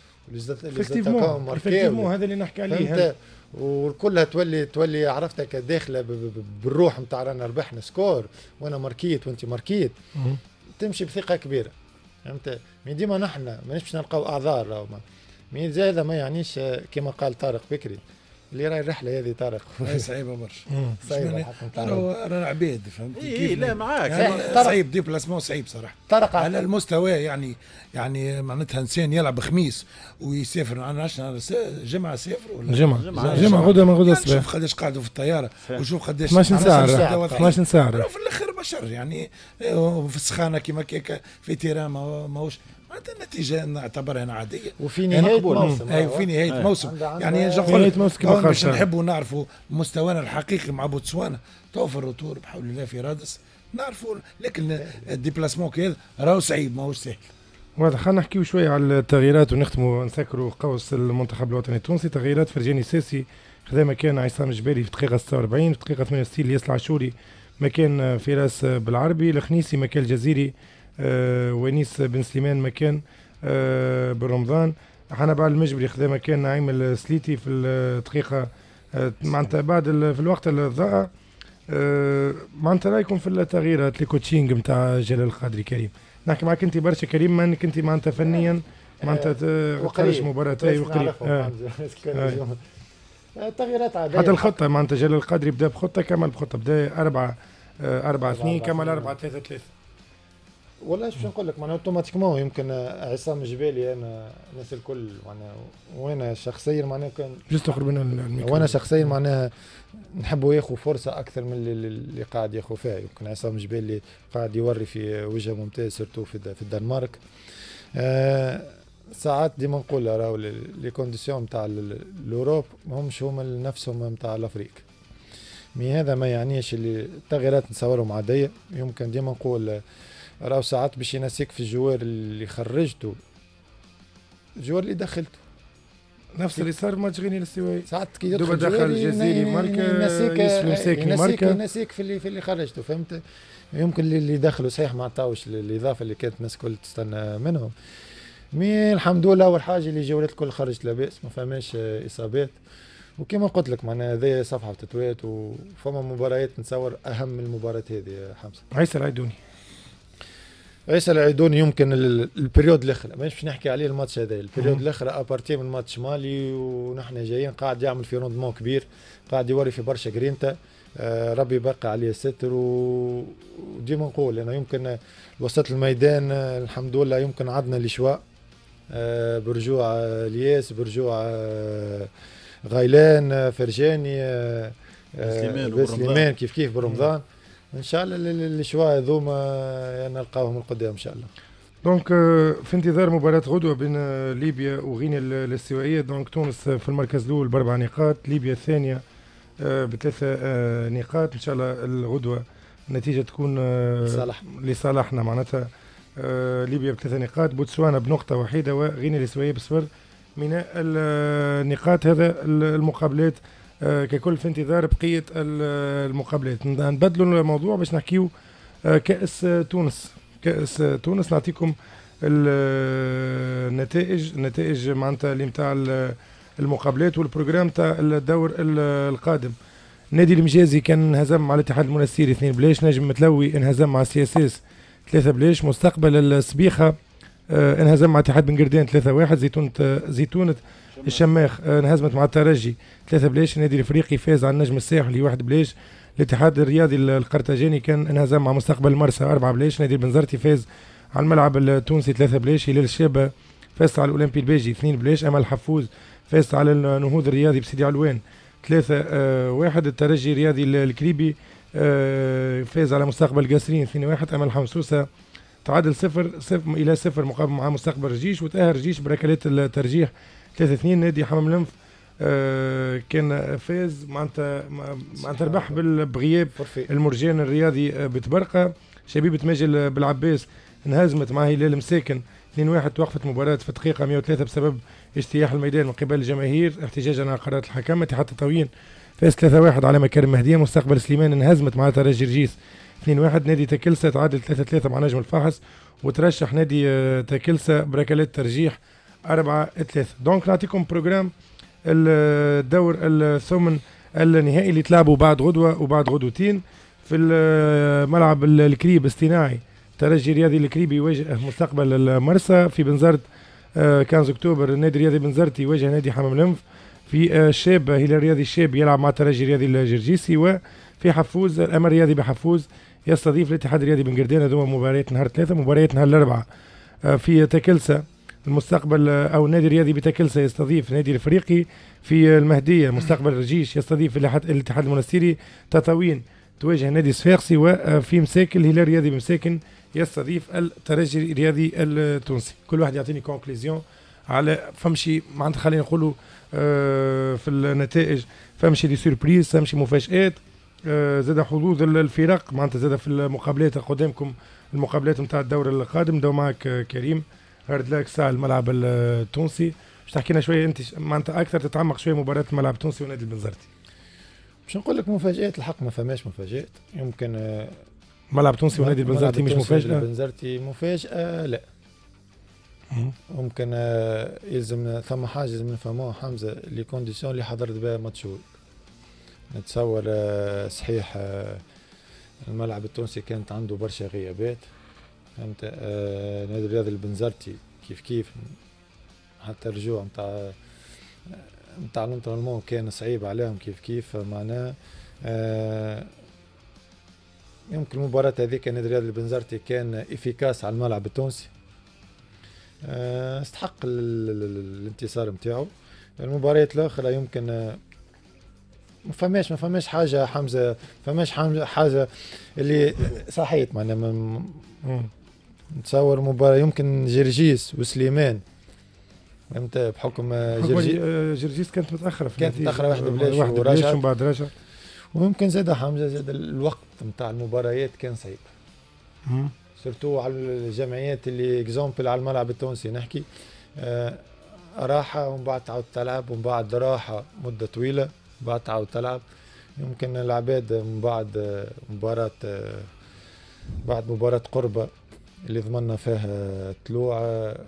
[SPEAKER 3] افكتيفمون هذا اللي نحكي عليه
[SPEAKER 1] وكلها تولي تولي عرفتك داخله بالروح نتاع رانا ربحنا سكور وانا ماركيت وانت ماركيت تمشي بثقه كبيره فهمت من ديما نحن مانيش باش نلقاو اعذار راهو مي زاد ما يعنيش كما قال طارق بكري اللي راهي الرحله هذه طارق
[SPEAKER 4] صعيبه برشا
[SPEAKER 1] صعيبه
[SPEAKER 4] رانا عباد فهمت
[SPEAKER 5] اي لا معاك
[SPEAKER 4] يعني صعيب ديبلاسمون صعيب صراحه
[SPEAKER 1] طارق
[SPEAKER 4] على المستوى يعني يعني معناتها انسان يلعب خميس ويسافر انا عشنا جمعه سافر ولا
[SPEAKER 3] جمعه جمعه غدا من غدا الصباح
[SPEAKER 4] شوف قداش قعدوا في الطياره وشوف قداش
[SPEAKER 3] اثناش ساعه اثناش ساعه
[SPEAKER 4] في الاخر بشر يعني في السخانه كيما كيكا في تيران ماهوش معناتها النتيجه نعتبرها أنا عاديه
[SPEAKER 1] وفي نهايه موسم
[SPEAKER 4] اي وفي نهايه
[SPEAKER 1] أيوة.
[SPEAKER 4] موسم
[SPEAKER 1] عند
[SPEAKER 4] يعني
[SPEAKER 1] عند
[SPEAKER 3] نهاية موسم كما قال
[SPEAKER 4] باش نحبوا نعرفوا مستوانا الحقيقي مع بوتسوانا تو في الروتور بحول الله في رادس نعرفوا، لكن الديبلاسمون كذا راهو صعيب ماهوش سهل.
[SPEAKER 3] واضح. خلينا نحكيو شويه على التغييرات ونختموا نسكروا قوس المنتخب الوطني التونسي. تغييرات: فرجاني ساسي خذا مكان عصام الجبالي في الدقيقه ستة وأربعين، في الدقيقه ثمانية وستين ياسر العاشوري مكان فراس بالعربي، الخنيسي مكان الجزيري، آه ونيس بن سليمان مكان آه برمضان، حنبال المجبري خذا مكان نعيم السليتي في الدقيقه آه معناتها بعد في الوقت الضائع. آه معناتها رايكم في التغييرات الكوتشينج نتاع جلال القادري؟ كريم نحكي معك انت برشا كريم، ما انك انت معناتها فنيا معناتها تخرج مباراتي وقريب.
[SPEAKER 1] تغييرات عاديه
[SPEAKER 3] حتى الخطه معناتها جلال القادري بدا بخطه كمل بخطه، بدا أربعة أربعة اثنين كمل أربعة ثلاثة ثلاثة.
[SPEAKER 1] والله باش نقول لك معناها اوتوماتيكمون يمكن عصام الجبالي انا الناس الكل معناها وانا شخصيا معناها كان
[SPEAKER 3] جست تخرج من الميكرو
[SPEAKER 1] وانا شخصيا معناها نحبوا ياخذ فرصه اكثر من اللي, اللي قاعد ياخذ فيها. يمكن عصام الجبالي قاعد يوري في وجه ممتاز سورتو في في الدنمارك. آه ساعات ديما نقول راهو لي كونديسيون نتاع الاوروب ماهمش هما نفسهم نتاع الافريق. مي هذا ما يعنيش اللي التغييرات نصورهم عاديه. يمكن ديما نقول راهو ساعات باش ينسيك في الجوار اللي خرجته الجوار اللي دخلته،
[SPEAKER 3] نفس اللي صار ماتش غينيا الاستوائي
[SPEAKER 1] ساعات كي يدخل
[SPEAKER 3] دوبا دخل الجزيري ماركا يوسف مساكني ماركا
[SPEAKER 1] ينسيك في اللي في اللي خرجته فهمت. يمكن اللي دخلوا صحيح ما عطاوش الاضافه اللي كانت الناس الكل تستنى منهم. مي الحمد لله اول حاجه اللي جولات الكل خرجت لاباس ما فماش اصابات. وكما قلت لك معناها هذه صفحه وتتوات وفما مباريات نتصور اهم من المباراه هذه يا حمزه.
[SPEAKER 3] عيسى العيدوني
[SPEAKER 1] عيسى العيدوني يمكن البريود الاخر مش باش نحكي عليه الماتش هذا البريود الاخر ابارتي من ماتش مالي ونحن جايين قاعد يعمل في روندمون كبير قاعد يوري في برشا جرينتا. آه ربي يبقى عليه الستر وديما نقول انا يمكن وسط الميدان آه الحمد لله يمكن عدنا لشواء آه برجوع آه الياس برجوع آه غيلان آه فرجاني آه آه سليمان كيف كيف برمضان. ان شاء الله الشواء هذوما نلقاوهم القدام ان شاء الله.
[SPEAKER 3] دونك في انتظار مباراة غدوة بين ليبيا وغينيا الاستوائية. دونك تونس في المركز الأول بأربع نقاط، ليبيا الثانية بثلاثة نقاط. إن شاء الله الغدوة النتيجة تكون لصالحنا معناتها. ليبيا بثلاثة نقاط، بوتسوانا بنقطة وحيدة، وغينيا الاستوائية بصفر من النقاط. هذا المقابلات ككل في انتظار بقية المقابلات. نبدلوا الموضوع باش نحكيو كأس تونس. كأس تونس نعطيكم النتائج النتائج معناتها اللي نتاع المقابلات والبروجرام تاع الدور القادم. نادي المجازي كان انهزم مع الاتحاد المنستيري اثنين بلاش، نجم متلوي انهزم مع سي اس اس ثلاثة بلاش، مستقبل السبيخة انهزم مع اتحاد بن قردان ثلاثة واحد، زيتونة زيتونة الشماخ انهزمت مع الترجي ثلاثة بلاش، النادي الافريقي فاز على النجم الساحلي واحد بلاش، الاتحاد الرياضي القرطاجاني كان انهزم مع مستقبل المرسى أربعة بلاش، نادي البنزرتي فاز على الملعب التونسي ثلاثة بلاش، هلال الشابة فاز على الاولمبي الباجي اثنين بلاش، امل حفوز فاز على النهوض الرياضي بسيدي علوان ثلاثة آه واحد، الترجي الرياضي الكريبي آه فاز على مستقبل قاسرين اثنين واحد، امل حمصوصة تعادل صفر صفر الى صفر مقابل مع مستقبل رجيش، وتأهل رجيش بركلات الترجيح ثلاثة اثنين، نادي حمام الانف آه كان فاز معناتها معناتها ربح بغياب المرجان الرياضي آه بتبرقه، شبيبة ماجل بالعباس انهزمت مع هلال مساكن اثنين واحد، توقفت مباراة في الدقيقة مئة وثلاثة بسبب اجتياح الميدان من قبل الجماهير احتجاجا على قرارات الحكم. اتحاد التطاوين فاز ثلاثة واحد على مكارم مهدية، مستقبل سليمان انهزمت مع ترجي رجيس اثنين واحد، نادي تاكلسة تعادل ثلاثة ثلاثة مع نجم الفحص، وترشح نادي آه تاكلسة بركلات ترجيح أربعة ثلاثة. دونك نعطيكم بروجرام الدور الثمن النهائي اللي تلعبوا بعد غدوة وبعد غدوتين في الملعب الكريب اصطناعي. ترجي رياضي الكريبي يواجه مستقبل المرسى، في بنزرت خمسة أكتوبر النادي الرياضي بنزرتي يواجه نادي حمام الانف، في الشاب هلال رياضي الشاب يلعب مع ترجي رياضي الجرجيسي، وفي حفوز الامل الرياضي بحفوز يستضيف الاتحاد الرياضي بن قردان. هذوما مباريات نهار ثلاثة، مباريات نهار الأربعاء. في تاكلسة المستقبل او النادي الرياضي بتاكلسة يستضيف نادي الافريقي، في المهدية مستقبل رجيش يستضيف الاتحاد المنستيري، تطاوين تواجه نادي صفاقسي، وفي مساكن الهلال الرياضي بمساكن يستضيف الترجي الرياضي التونسي. كل واحد يعطيني كونكليزيون على فمشي معناتها خلينا نقولوا آه في النتائج، فمشي دي سوربريز، فمشي مفاجآت، آه زاد حظوظ الفرق معناتها زاد في المقابلات قدامكم، المقابلات نتاع الدور القادم. دو معك آه كريم هارد لاك ساعة الملعب التونسي، باش تحكينا شويه انت معناتها اكثر تتعمق شويه مباراه الملعب التونسي ونادي البنزرتي.
[SPEAKER 1] باش نقول لك مفاجآت، الحق ما فماش مفاجآت. يمكن آه
[SPEAKER 3] ملعب التونسي ونادي البنزرتي مش مفاجاه.
[SPEAKER 1] البنزرتي مفاجاه لا، ممكن آه يلزم ثم حاجه لازم نفهموها حمزه، لي كونديسيون اللي حضرت بها ماتشول. نتصور آه صحيح آه الملعب التونسي كانت عنده برشا غيابات، فهمت. آه نادي الرياضي البنزرتي كيف كيف حتى الرجوع نتاع نتاع الانترنمون كان صعيب عليهم كيف كيف معناه. آه يمكن المباراة هذيك نادي الرياضي البنزرتي كان افيكاس على الملعب التونسي، آه استحق الانتصار نتاعو. المباريات الاخرى يمكن آه ما فماش ما فماش حاجه حمزه، فماش حاجه اللي صحيت معناها. نتصور مباراه يمكن جرجيس وسليمان، فهمت، بحكم
[SPEAKER 3] جرجيس جرجيس كانت متاخره في
[SPEAKER 1] كانت متاخره واحده بلاش
[SPEAKER 3] ورجعت ومن بعد رجعت.
[SPEAKER 1] ويمكن زاد حمزه زاد الوقت نتاع المباريات كان صعيب، سورتو على الجمعيات اللي اكزامبل على الملعب التونسي نحكي آه راحه ومن بعد تعاود تلعب، ومن بعد راحه مده طويله بعد تعاود تلعب. يمكن العباد من بعد مباراة بعد مباراة قربة اللي ضمننا فيها طلوع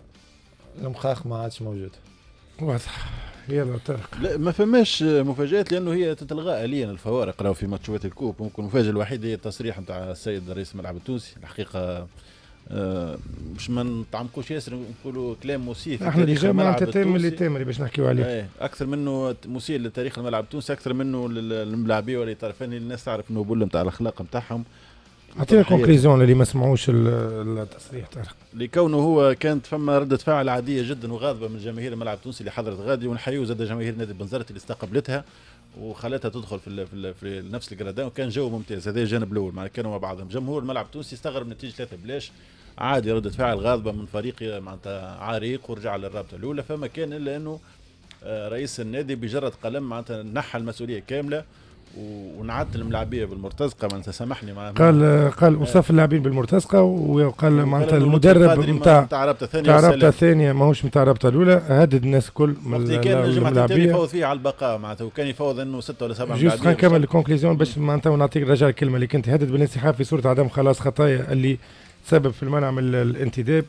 [SPEAKER 1] المخاخ ما عادش موجود.
[SPEAKER 3] واضح. يلا طارق.
[SPEAKER 5] لا ما فماش مفاجآت لانه هي تتلغى اليا الفوارق. راهو في ماتشات الكوب ممكن المفاجاه الوحيده هي التصريح نتاع السيد رئيس الملعب التونسي. الحقيقه آه باش ما نتعمقوش ياسر نقولوا كلام مسيء
[SPEAKER 3] احنا ديجا معناتها تام اللي تام اللي باش نحكيو عليه.
[SPEAKER 5] ايه اكثر منه مسيء لتاريخ الملعب التونسي، اكثر منه للملاعبيه ولا طرفين الناس تعرف انه بول نتاع الاخلاق نتاعهم.
[SPEAKER 3] اعطينا كونكليزيون اللي ما سمعوش التصريح طارق.
[SPEAKER 5] لكونه هو كانت فما رده فعل عاديه جدا وغاضبه من جماهير الملعب التونسي اللي حضرت غادي، ونحيوا زاد جماهير نادي البنزرتي اللي استقبلتها وخلتها تدخل في ال في, ال في نفس الجرادان، وكان جو ممتاز. هذا الجانب الاول مع كانوا مع بعضهم. جمهور الملعب التونسي استغرب نتيجه ثلاثه بلاش، عادي ردة فعل غاضبة من فريق معناتها عريق ورجع للرابطة الأولى. فما كان إلا أنه رئيس النادي بجرد قلم معناتها نحى المسؤولية كاملة ونعدت الملاعبية بالمرتزقة. معناتها سامحني مع
[SPEAKER 3] قال قال وصف اللاعبين بالمرتزقة، وقال معناتها المدرب نتاع
[SPEAKER 5] نتاع رابطة ثانية
[SPEAKER 3] نتاع رابطة ثانية ماهوش نتاع رابطة الأولى، هدد الناس الكل
[SPEAKER 5] من الملاعبية. يفوض فيه على البقاء معناتها، وكان يفوض أنه ستة ولا سبعة
[SPEAKER 3] جوست خلينا نكمل الكونكليزيون باش معناتها ونعطيك رجاء الكلمة اللي كنت هدد بالانسحاب في صورة عدم خلاص خطايا اللي سبب في المنع من الانتداب،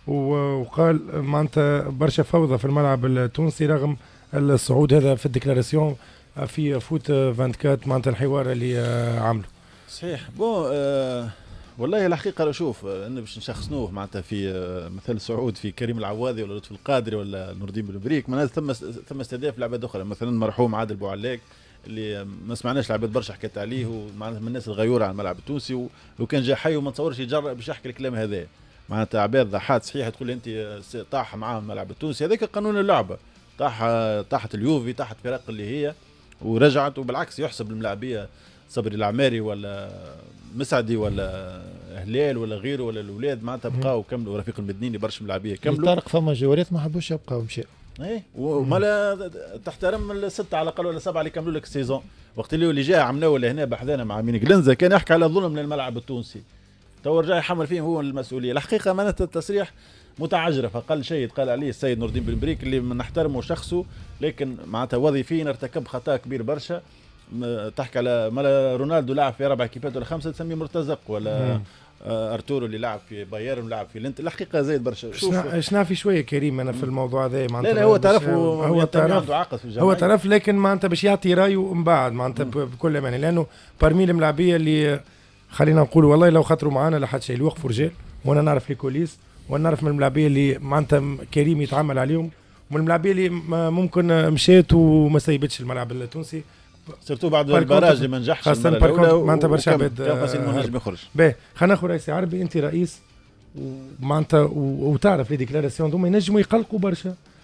[SPEAKER 3] وقال معناتها برشا فوضى في الملعب التونسي رغم الصعود هذا في الديكلاراسيون في فوت أربعة وأربعين معناتها الحوار اللي عمله.
[SPEAKER 5] صحيح. بون آه والله الحقيقه لو شوف انه باش نشخصنوه معناتها في آه مثل صعود في كريم العواضي ولا لطفي القادري ولا نور الدين بن بريك، معناتها ثم ثم استهداف لعبات اخرى، مثلا مرحوم عادل بوعلاق اللي ما سمعناش لعبات برشا حكيت عليه، ومعناتها من الناس الغيوره على الملعب التونسي، وكان جا حي وما تصورش يجرب باش يحكي الكلام هذا. معناتها عباد ضحات صحيح تقول لي انت طاح معاهم الملعب التونسي، هذاك قانون اللعبه. طاح طاحت اليوفي، طاحت فرق اللي هي ورجعت، وبالعكس يحسب الملاعبيه صبري العماري ولا مسعدي ولا هلال ولا غيره ولا الاولاد معناتها بقاو وكملوا، ورفيق المدنيني برشا ملاعبيه كملوا.
[SPEAKER 1] طارق فما جواريات ما حبوش يبقاو مشاو.
[SPEAKER 5] ايه ومالا تحترم الستة على الاقل ولا سبعه اللي كملوا لك السيزون. وقت اللي اللي جاء عملوا ولا هنا بحذانا مع مين جلنزا كان يحكي على ظلم للملعب التونسي، تو رجع يحمل فيهم هو المسؤوليه. الحقيقه معناتها التصريح متعجرف اقل شيء قال عليه السيد نور الدين بن بريك اللي نحترمه شخصه، لكن معناتها وظيفيا ارتكب خطا كبير برشا. تحكي على مالا رونالدو لعب في اربع كيفات ولا خمسه تسميه مرتزق، ولا ارتورو اللي لعب في بايرن لعب في لينت. الحقيقه زايد برشا.
[SPEAKER 3] شوف نعرف شويه كريم انا في الموضوع هذا معناتها.
[SPEAKER 5] لا لا هو تعرف
[SPEAKER 3] هو تعرف
[SPEAKER 5] عقد في الجمعيه،
[SPEAKER 3] هو تعرف لكن معناتها باش يعطي رايه من بعد معناتها بكل امانه، لانه برمي الملاعبيه اللي خلينا نقولوا والله لو خاطروا معانا لحد شيء يوقفوا رجال، وانا نعرف لي كوليس وانا نعرف من الملاعبيه اللي معناتها كريم يتعامل عليهم، ومن الملاعبيه اللي ممكن مشات وما سيبتش الملعب التونسي
[SPEAKER 5] سيرتو بعد البراج اللي ما نجحش
[SPEAKER 3] خاصه باركونت معناتها برشا عباد
[SPEAKER 5] كان قاسم ما نجم يخرج.
[SPEAKER 3] باهي خلينا ناخذ رئيس عربي، انت رئيس ومعناتها وتعرف لي ديكلاراسيون دوما ينجموا يقلقوا برشا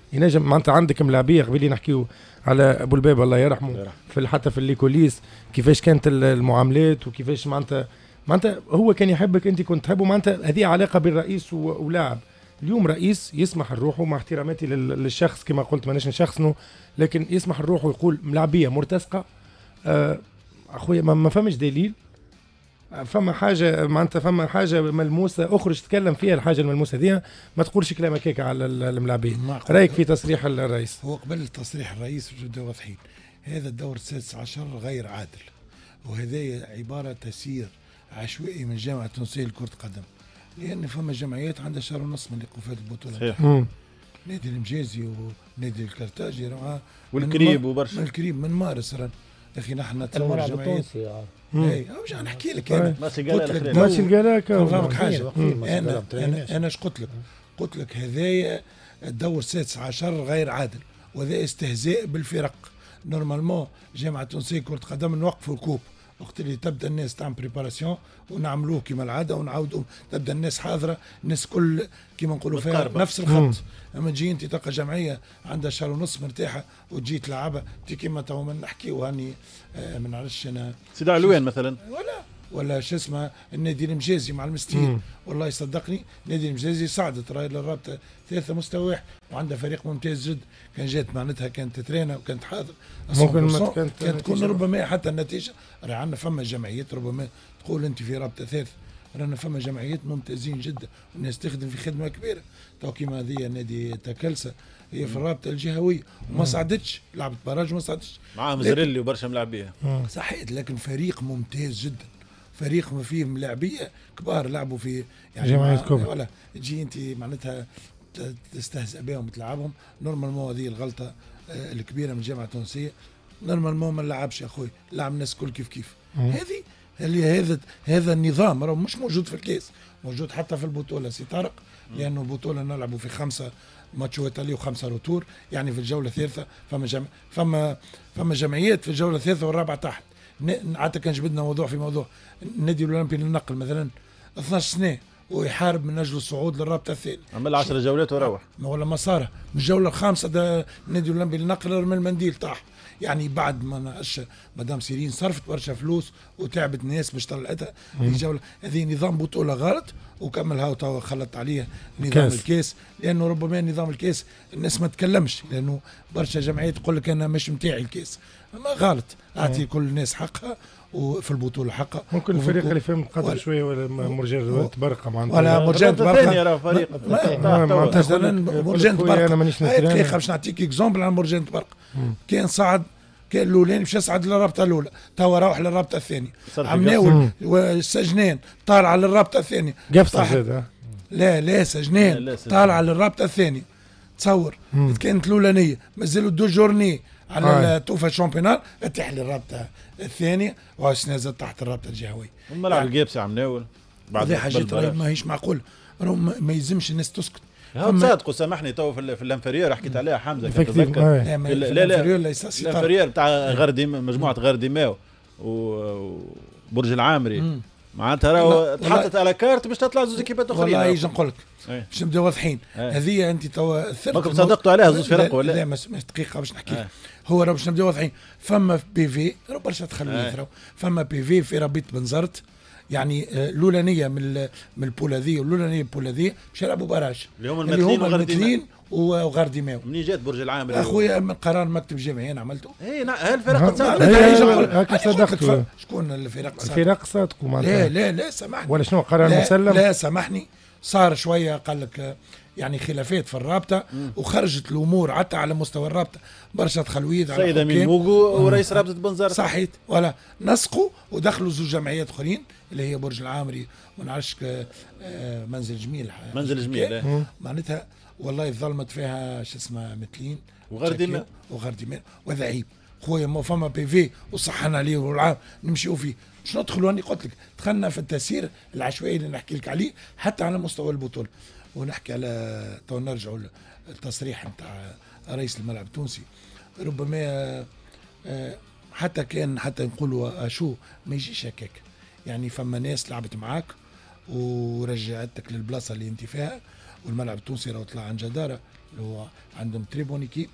[SPEAKER 3] ينجم معناتها عندك ملاعبيه قبيلي نحكيو على ابو الباب الله يرحمه في حتى في الليكوليس كيفاش كانت المعاملات وكيفاش معناتها معناتها هو كان يحبك انت كنت تحبه معناتها هذه علاقه بين رئيس ولاعب. اليوم رئيس يسمح لروحه مع احتراماتي للشخص كما قلت ماناش نشخصنه لكن يسمح لروحه ويقول ملاعبيه مرتزقه آه اخويا ما فماش دليل فما حاجه معناتها فما حاجه ملموسه اخرج تتكلم فيها الحاجه الملموسه دي ما تقولش كلام هكاك على الملاعبين. رايك في تصريح الرئيس؟
[SPEAKER 4] هو قبل تصريح الرئيس وجود واضحين هذا الدور السادس عشر غير عادل وهذا عباره تسيير عشوائي من جامعه التونسيه لكره القدم لان فما جمعيات عندها شهر ونص من ايقافات البطوله
[SPEAKER 5] صحيح
[SPEAKER 4] نادي المجازي ونادي الكرتاجي
[SPEAKER 5] والكريب وبرشا
[SPEAKER 4] من الكريب من مارس رن اخي نحن
[SPEAKER 1] نتصور جمعيات
[SPEAKER 4] اي مش نحكي لك انا
[SPEAKER 5] ماشي قال
[SPEAKER 4] ماشي
[SPEAKER 3] القلاك
[SPEAKER 4] فهمك حاجه انا انا انا اش قلت لك قلت لك هذايا الدور السادس عشر غير عادل وهذا استهزاء بالفرق. نورمالمون جامعه التونسيه كره قدم نوقفوا الكوب وقت اللي تبدا الناس تعمل بريباراسيون ونعملوه كما العاده ونعاودوا تبدا الناس حاضره الناس كل كما نقولوا فيها نفس الخط. اما تجي انت تلقى جمعيه عندها شهر ونص مرتاحه وتجي تلعبها تي كما تو من نحكيو هاني آه ما نعرفش انا
[SPEAKER 5] سيدي علوان مثلا
[SPEAKER 4] ولا ولا شو اسمه النادي المجازي مع المستير والله يصدقني النادي المجازي صعدت راهي للرابطه ثلاثه مستوى واحد وعندها فريق ممتاز جدا كان جات معناتها كانت تترينا وكانت حاضر
[SPEAKER 3] ممكن كانت
[SPEAKER 4] كانت تكون ربما حتى النتيجه راهي عندنا فما جمعيات ربما تقول انت في رابطه ثالث رانا فما جمعيات ممتازين جدا والناس تخدم في خدمه كبيره تو كيما هذه نادي تاكلسه هي في الرابطه الجهويه وما صعدتش لعبت باراج وما صعدتش
[SPEAKER 5] معاه مزريلي وبرشا ملاعبيه
[SPEAKER 4] صحيت لكن فريق ممتاز جدا فريق ما فيه ملاعبيه كبار لعبوا في يعني
[SPEAKER 3] جمعيه كبرى
[SPEAKER 4] ولا تجي انت معناتها تستهزئ بهم وتلعبهم. نورمالمون هذه الغلطه الكبيره من الجامعه التونسيه نورمالمون ما نلعبش يا اخوي لعب الناس كل كيف كيف هذه اللي هذا هذا النظام راه مش موجود في الكاس موجود حتى في البطوله سي طارق لانه البطوله نلعبوا في خمسه ماتشات عليه وخمسه روتور يعني في الجوله الثالثه فما جم... فما فما جمعيات في الجوله الثالثه والرابعه تحت حتى كان جبدنا موضوع في موضوع النادي الاولمبي للنقل مثلا اثناش سنه ويحارب من اجل الصعود للرابطه الثانيه
[SPEAKER 5] عمل عشر جولات وروح
[SPEAKER 4] ولا ما صار من الجوله الخامسه ده النادي الاولمبي للنقل رمى المنديل طاح يعني بعد ما نعش مدام سيرين صرفت برشا فلوس وتعبت الناس باش طلعتها في جوله هذه نظام بطوله غلط وكملها وتوا خلط عليه نظام كاس. الكاس لانه ربما نظام الكاس الناس ما تكلمش لانه برشا جمعيات تقول لك انا مش متاعي الكاس اما غلط اعطي كل الناس حقها وفي البطوله حقها
[SPEAKER 3] ممكن الفريق اللي فهم قدر شويه ولا مرجان تبرقه معناتها
[SPEAKER 4] ولا مرجان تبرقه
[SPEAKER 5] فريق
[SPEAKER 4] مرجان تبرقه انا مانيش دقيقه باش نعطيك اكزومبل على مرجان تبرقه كان صعد كان الاولاني باش يصعد للرابطه الاولى توا روح للرابطه الثانيه عمناول والسجنان طالع للرابطه الثانيه
[SPEAKER 3] قفصه زاد
[SPEAKER 4] لا لا سجنان طالع للرابطه الثانيه تصور كانت الاولانيه مازالوا دو جورني على التوفا شامبيونال اتيح للرابطه الثانيه وعاش نازل تحت الرابطه الجهويه
[SPEAKER 5] الملعب يعني القابسي عمناول
[SPEAKER 4] بعد هذه حاجات ما هيش معقول ما يلزمش الناس تسكت
[SPEAKER 5] تصدقوا سامحني تو في, في الانفيريور حكيت عليها حمزه
[SPEAKER 3] كتذكر
[SPEAKER 4] لا لا لا
[SPEAKER 5] الانفيريور تاع غردي مجموعه غرديماو وبرج العامري معناتها راهو تحطت على كارت باش تطلع زوج ايكيبات اخرين
[SPEAKER 4] والله يجي نقول لك باش نبداو واضحين هذه انت تو
[SPEAKER 5] ماكم صدقتوا عليها زوج فرق ولا
[SPEAKER 4] لا مش دقيقه باش نحكي آه. هو راه باش نبداو واضحين فما بي في راه برشا تخلويات آه. فما بي في في ربيط بنزرت يعني الاولانيه من من البول هذه والاولانيه البول هذه باش يلعبوا باراج
[SPEAKER 5] اللي هما المثلين
[SPEAKER 4] وغارديماو
[SPEAKER 5] منين جات برج العامري
[SPEAKER 4] اخويا من قرار مكتب جامعي انا عملته
[SPEAKER 5] اي نعم الفرق
[SPEAKER 3] هكا صدقتوا
[SPEAKER 4] شكون الفرق
[SPEAKER 3] الفرق صادقوا
[SPEAKER 4] معناتها لا لا لا سامحني
[SPEAKER 3] ولا شنو قرار
[SPEAKER 4] لا
[SPEAKER 3] مسلم
[SPEAKER 4] لا سامحني صار شويه قال لك يعني خلافات في الرابطه مم. وخرجت الامور حتى على مستوى الرابطه برشا تخلويد
[SPEAKER 5] على سيد امين موغو ورئيس رابطه بنزرت
[SPEAKER 4] صحيت ولا نسقوا ودخلوا زوج جمعيات اخرين اللي هي برج العامري ونعرفش منزل جميل
[SPEAKER 5] منزل جميل
[SPEAKER 4] معناتها والله ظلمت فيها شو اسمه مثلين
[SPEAKER 5] وغرديمان
[SPEAKER 4] وغرديمان وذعيب خويا ما فما بي في وصحنا عليه والعام نمشيو فيه مش ندخلوا اني قلت لك دخلنا في التسيير العشوائي اللي نحكي لك عليه حتى على مستوى البطوله ونحكي على تو نرجعوا التصريح نتاع رئيس الملعب التونسي ربما حتى كان حتى نقولوا شو ما يجيش هكاك يعني فما ناس لعبت معاك ورجعتك للبلاصه اللي انت فيها والملعب التونسي راه طلع عن جداره اللي هو عندهم تري بون ايكيب.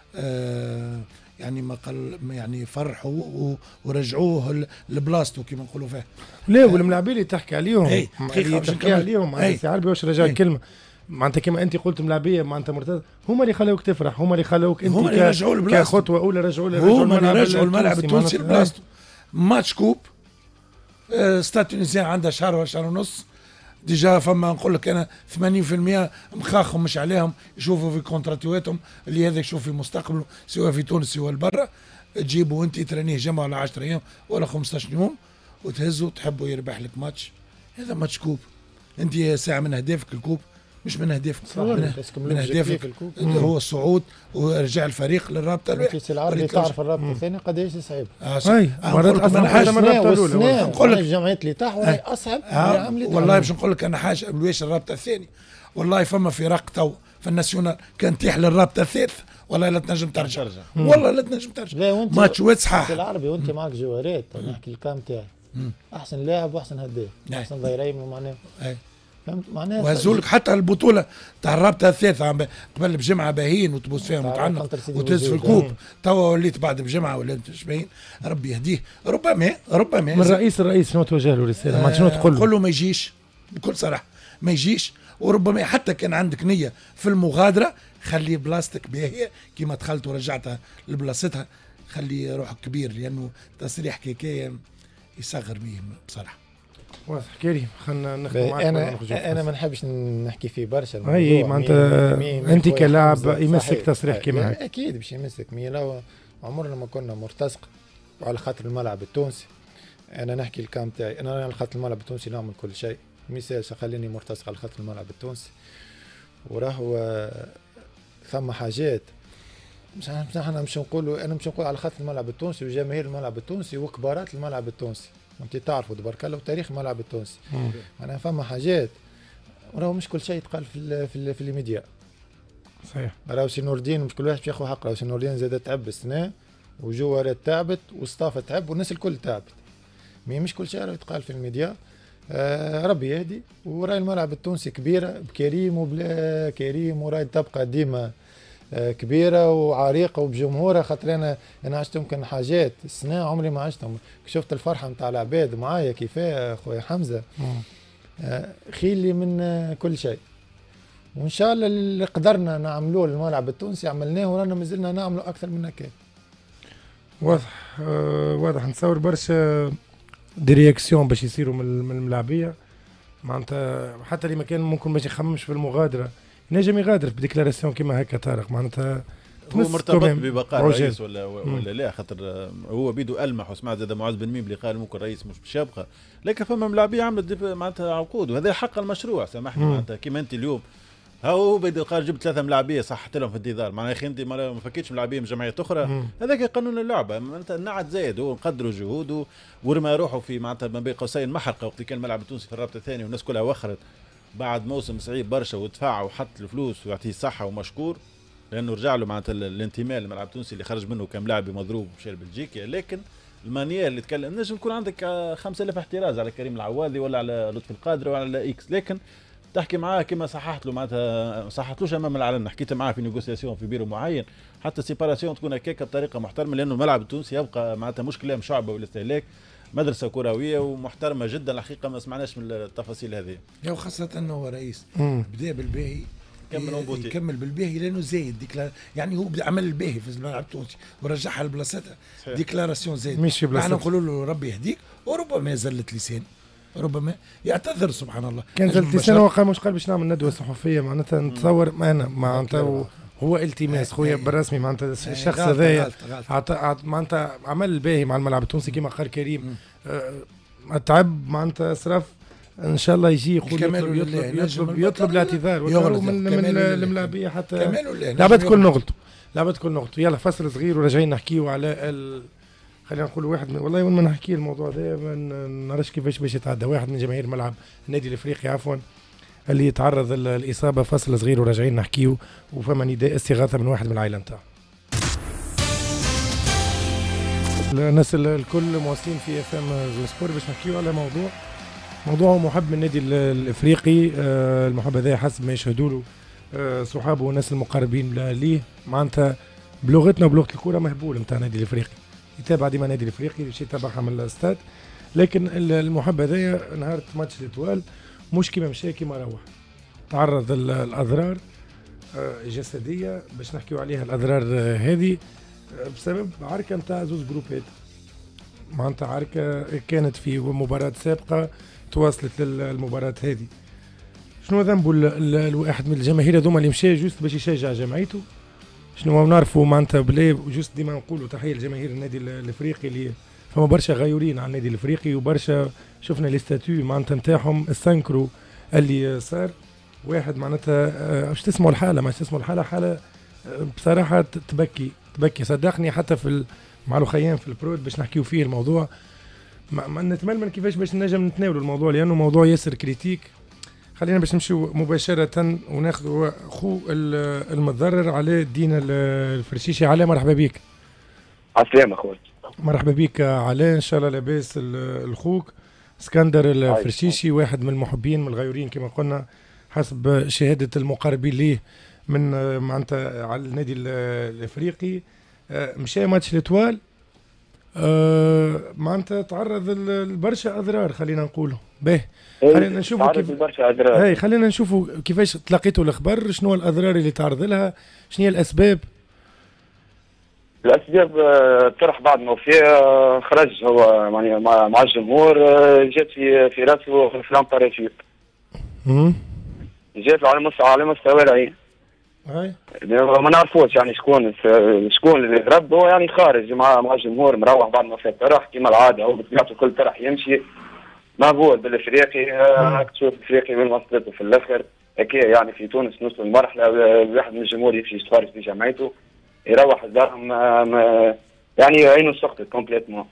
[SPEAKER 4] آه يعني ما قال يعني فرحوا ورجعوه لبلاصتو كما نقولوا فيه.
[SPEAKER 3] لا والملاعبين اللي تحكي عليهم
[SPEAKER 4] اي
[SPEAKER 3] اللي تحكي عليهم معناتها سي عربي واش رجع الكلمه معناتها كما انت قلت ملاعبيه معناتها مرتضى هما اللي خلوك تفرح، هما اللي خلوك انت
[SPEAKER 4] هما اللي رجعوا لبلاصتو
[SPEAKER 3] كخطوه اولى رجعوا
[SPEAKER 4] هما اللي رجعوا الملعب التونسي لبلاصتو. ماتش كوب آه ستاد تونسيان عندها شهر ولا شهر ونص ديجا، فما نقول لك انا ثمانين بالمئة مخاخهم مش عليهم، يشوفوا في كونتراتواتهم اللي هذا يشوف في مستقبله سواء في تونس سواء برا. تجيبوا انت ترانيه جمعه ولا عشرة ايام ولا خمسطاش يوم وتهزوا تحبوا يربح لك ماتش. هذا ماتش كوب، انت ساعه من اهدافك الكوب مش من اهدافك، من, من اهدافك هو الصعود ورجع الفريق للرابطه
[SPEAKER 1] الواحده. في العربي تعرف الرابطه الثانيه قداش صعيب.
[SPEAKER 3] اي مرات اصلا حاجه الرابطه الاولى
[SPEAKER 1] نقول لك الجمعيات اللي تحت وراهي اصعب.
[SPEAKER 4] والله باش نقول لك انا حاجه قبلواش الرابطه الثانيه، والله فما فرق تو في الناسيونال كان تيح للرابطه الثالثه والله لا تنجم ترجع، والله لا تنجم ترجع. ماتشات صحاح
[SPEAKER 1] في العربي وانت معك جوارات. نحكي الكام تاعي احسن لاعب واحسن هداف احسن ظهيرين معناه فهمت معناها.
[SPEAKER 4] وهزولك حتى البطوله تاع الرابطه الثالثه قبل بجمعه باهين وتبوس فيهم وتعنق وتهز في الكوب، توا وليت بعد بجمعه ولا انت باهين ربي يهديه. ربما ربما
[SPEAKER 3] من رئيس الرئيس شنو توجه له رساله؟ ما شنو تقول له؟
[SPEAKER 4] قول له ما يجيش بكل صراحه ما يجيش، وربما حتى كان عندك نيه في المغادره خلي بلاصتك باهيه كيما دخلت ورجعتها لبلاصتها، خلي روحك كبير لانه تصريح كيكايه يصغر بيه بصراحه.
[SPEAKER 3] واضح كريم خلينا نخدم معك.
[SPEAKER 1] انا انا ما نحبش نحكي فيه برشا.
[SPEAKER 3] اي معناتها انت كلاعب يمسك تصريح كيما هيك
[SPEAKER 1] اكيد باش يمسك. مي لو عمرنا ما كنا مرتزق وعلى خاطر الملعب التونسي. انا نحكي الكام تاعي انا على خاطر الملعب التونسي نعمل كل شيء، ميسالش خليني مرتزق على خاطر الملعب التونسي. وراهو ثم حاجات مش احنا مش نقولوا انا مش نقول على خاطر الملعب التونسي وجماهير الملعب التونسي وكبارات الملعب التونسي. انت تعرفوا تبارك الله وتاريخ الملعب التونسي. معناها فما حاجات راهو مش كل شيء يتقال في ال في ال في الميديا.
[SPEAKER 3] صحيح.
[SPEAKER 1] راهو سي نور الدين مش كل واحد باش ياخذ حقه. راهو سي نور الدين زاد تعب السنه وجوارات تعبت وصطافه تعب والناس الكل تعبت. مي مش كل شيء راهو يتقال في الميديا. آه ربي يهدي. وراي الملعب التونسي كبيره بكريم وبلا كريم وراي تبقى ديما كبيره وعريقه وبجمهورها. خاطر انا انا عشت يمكن حاجات السنه عمري ما عشتهم. شفت الفرحه نتاع العباد معايا كيفاه خويا حمزه. خيلي من كل شيء وان شاء الله اللي قدرنا نعملوه للملعب التونسي عملناه ورانا مازلنا نعمله اكثر من هكا.
[SPEAKER 3] واضح آه واضح نتصور برشا دي رياكسيون باش يصيروا من الملاعبيه معناتها حتى اللي ما كان ممكن باش يخممش في المغادره نجم يغادر بديكلاراسيون كيما هكا طارق معناتها
[SPEAKER 5] هو مرتبط ببقاء الرئيس ولا ولا لا خاطر هو بيدو المح وسمعت زاد معاذ بن ميم اللي قال ممكن الرئيس مش باش يبقى لكن فما ملاعبيه عملت معناتها عقود وهذا حق المشروع سامحني معناتها كيما انت اليوم هاو بدا قال جبت ثلاثه ملاعبيه صحت لهم في الديدار معناها يا اخي انت ما فكيتش ملاعبيه من جمعيات اخرى هذاك قانون اللعبه معناتها نعت زايد هو نقدروا جهوده ورمى روحه في معناتها ما بين قوسين محرقه وقت كان الملعب التونسي في الرابطه الثانيه والناس كلها وخرت بعد موسم صعيب برشا ودفع وحط الفلوس ويعطيه الصحه ومشكور لانه رجع له معناتها الانتماء للملعب التونسي اللي خرج منه كم لاعب مضروب مشى لبلجيكا لكن المانيير اللي تكلم نجم يكون عندك خمسة آلاف احتراز على كريم العواضي ولا على لطفي القادري ولا على اكس لكن تحكي معاه كما صححت له معناتها صححتلوش امام العلن حكيت معاه في نيغوسياسيون في بيرو معين حتى سيباراسيون تكون هكاك بطريقه محترمه لانه الملعب التونسي يبقى معناتها مش كلام شعبه والاستهلاك مدرسه كرويه ومحترمه جدا الحقيقه ما سمعناش من التفاصيل هذه
[SPEAKER 4] يا وخاصه انه رئيس بدا بالباهي
[SPEAKER 5] كمل
[SPEAKER 4] يكمل بالباهي لانه زايد ديكلار يعني هو بدا عمل الباهي في الملعب التونسي ورجعها لبلاصتها ديكلاراسيون زايد
[SPEAKER 3] مش
[SPEAKER 4] نحن نقولوا له ربي يهديك وربما زلت لسان ربما يعتذر سبحان الله
[SPEAKER 3] كان زلت لسان وقال مش قال باش نعمل ندوه صحفيه معناتها نتصور انا معناتها هو التماس خويا بالرسمي معناتها الشخص هذايا معناتها عمل الباهي مع الملعب التونسي كما قال كريم أه تعب معناتها صرف ان شاء الله يجي يقول يطلب يطلب, يطلب, يطلب الاعتذار من من الملاعبيه حتى لعبت كل نغلطوا لعبت كل نغلطوا يلا فصل صغير وراجعين نحكيوا على ال... خلينا نقول واحد من والله وين ما نحكي الموضوع هذا ما نعرفش كيفاش باش يتعدى واحد من جماهير ملعب النادي الافريقي عفوا اللي يتعرض الاصابه فصل صغير وراجعين نحكيوا وفما نداء استغاثه من واحد من العائله نتاعو. الناس الكل مواصلين في اف ام زون سبور باش نحكيوا على موضوع موضوع محب من النادي الافريقي المحب هذا حسب ما يشهدوا له آه صحابه والناس المقربين ليه معناتها بلغتنا وبلغه الكوره مهبول نتاع النادي الافريقي، يتابع ديما النادي الافريقي يمشي يتابعها من الاستاد، لكن المحب هذايا نهار ماتش الاتوال مش كيما مشى كيما روح، تعرض الاضرار جسديه باش نحكيو عليها الاضرار هذه بسبب عركه نتاع زوز جروبات، معناتها عركه كانت في مباراه سابقه تواصلت للمباراه هذه. شنو ذنبه الواحد من الجماهير هذوما اللي مشى جوست باش يشجع جمعيته؟ شنو نعرفوا معناتها بلا جوست ديما نقولوا تحيه لجماهير النادي الافريقي اللي فما برشا غيورين على النادي الافريقي وبرشا شفنا لي ستاتيو معناتها نتاعهم استنكروا اللي صار. واحد معناتها اش تسموا الحاله ما تسموا الحاله حاله بصراحه تبكي تبكي صدقني، حتى في مع الخيام في البرود باش نحكيو فيه الموضوع ما, ما نتمنى كيفاش باش نجم نتناولوا الموضوع لانه موضوع ياسر كريتيك. خلينا باش نمشيو مباشره وناخذ خو المتضرر علاء الدين الفرشيشي. علاء مرحبا بك.
[SPEAKER 6] عسلامة خويا.
[SPEAKER 3] مرحبا بك علاء، ان شاء الله لاباس الخوك اسكندر الفرشيشي، واحد من المحبين من الغيورين كما قلنا حسب شهاده المقربين ليه من معناتها على النادي الافريقي. مشى ماتش الاتوال معناتها تعرض لبرشا اضرار خلينا نقولوا. باهي خلينا نشوفوا كيف هاي خلينا نشوفوا كيفاش تلقيتوا الاخبار، شنو الاضرار اللي تعرض لها، شنو هي الاسباب؟
[SPEAKER 6] الاسباب طرح بعد ما وفي خرج هو يعني مع الجمهور، جات في في راسه فلان باراشوت. امم جات له على مستوى على مستوى العين.
[SPEAKER 3] هاي
[SPEAKER 6] ما نعرفوش يعني شكون شكون اللي ضرب، هو يعني خارج مع مع الجمهور مروح بعد ما فات طرح كيما العاده، هو بطبيعته كل طرح يمشي مهبول بالافريقي. هاك تشوف الافريقي وين وصلته في الاخر هكا يعني في تونس نص المرحله الواحد من الجمهور يمشي يتفرج في جمعيته يروح الدارهم يعني عينه سقطت كومبليتمون.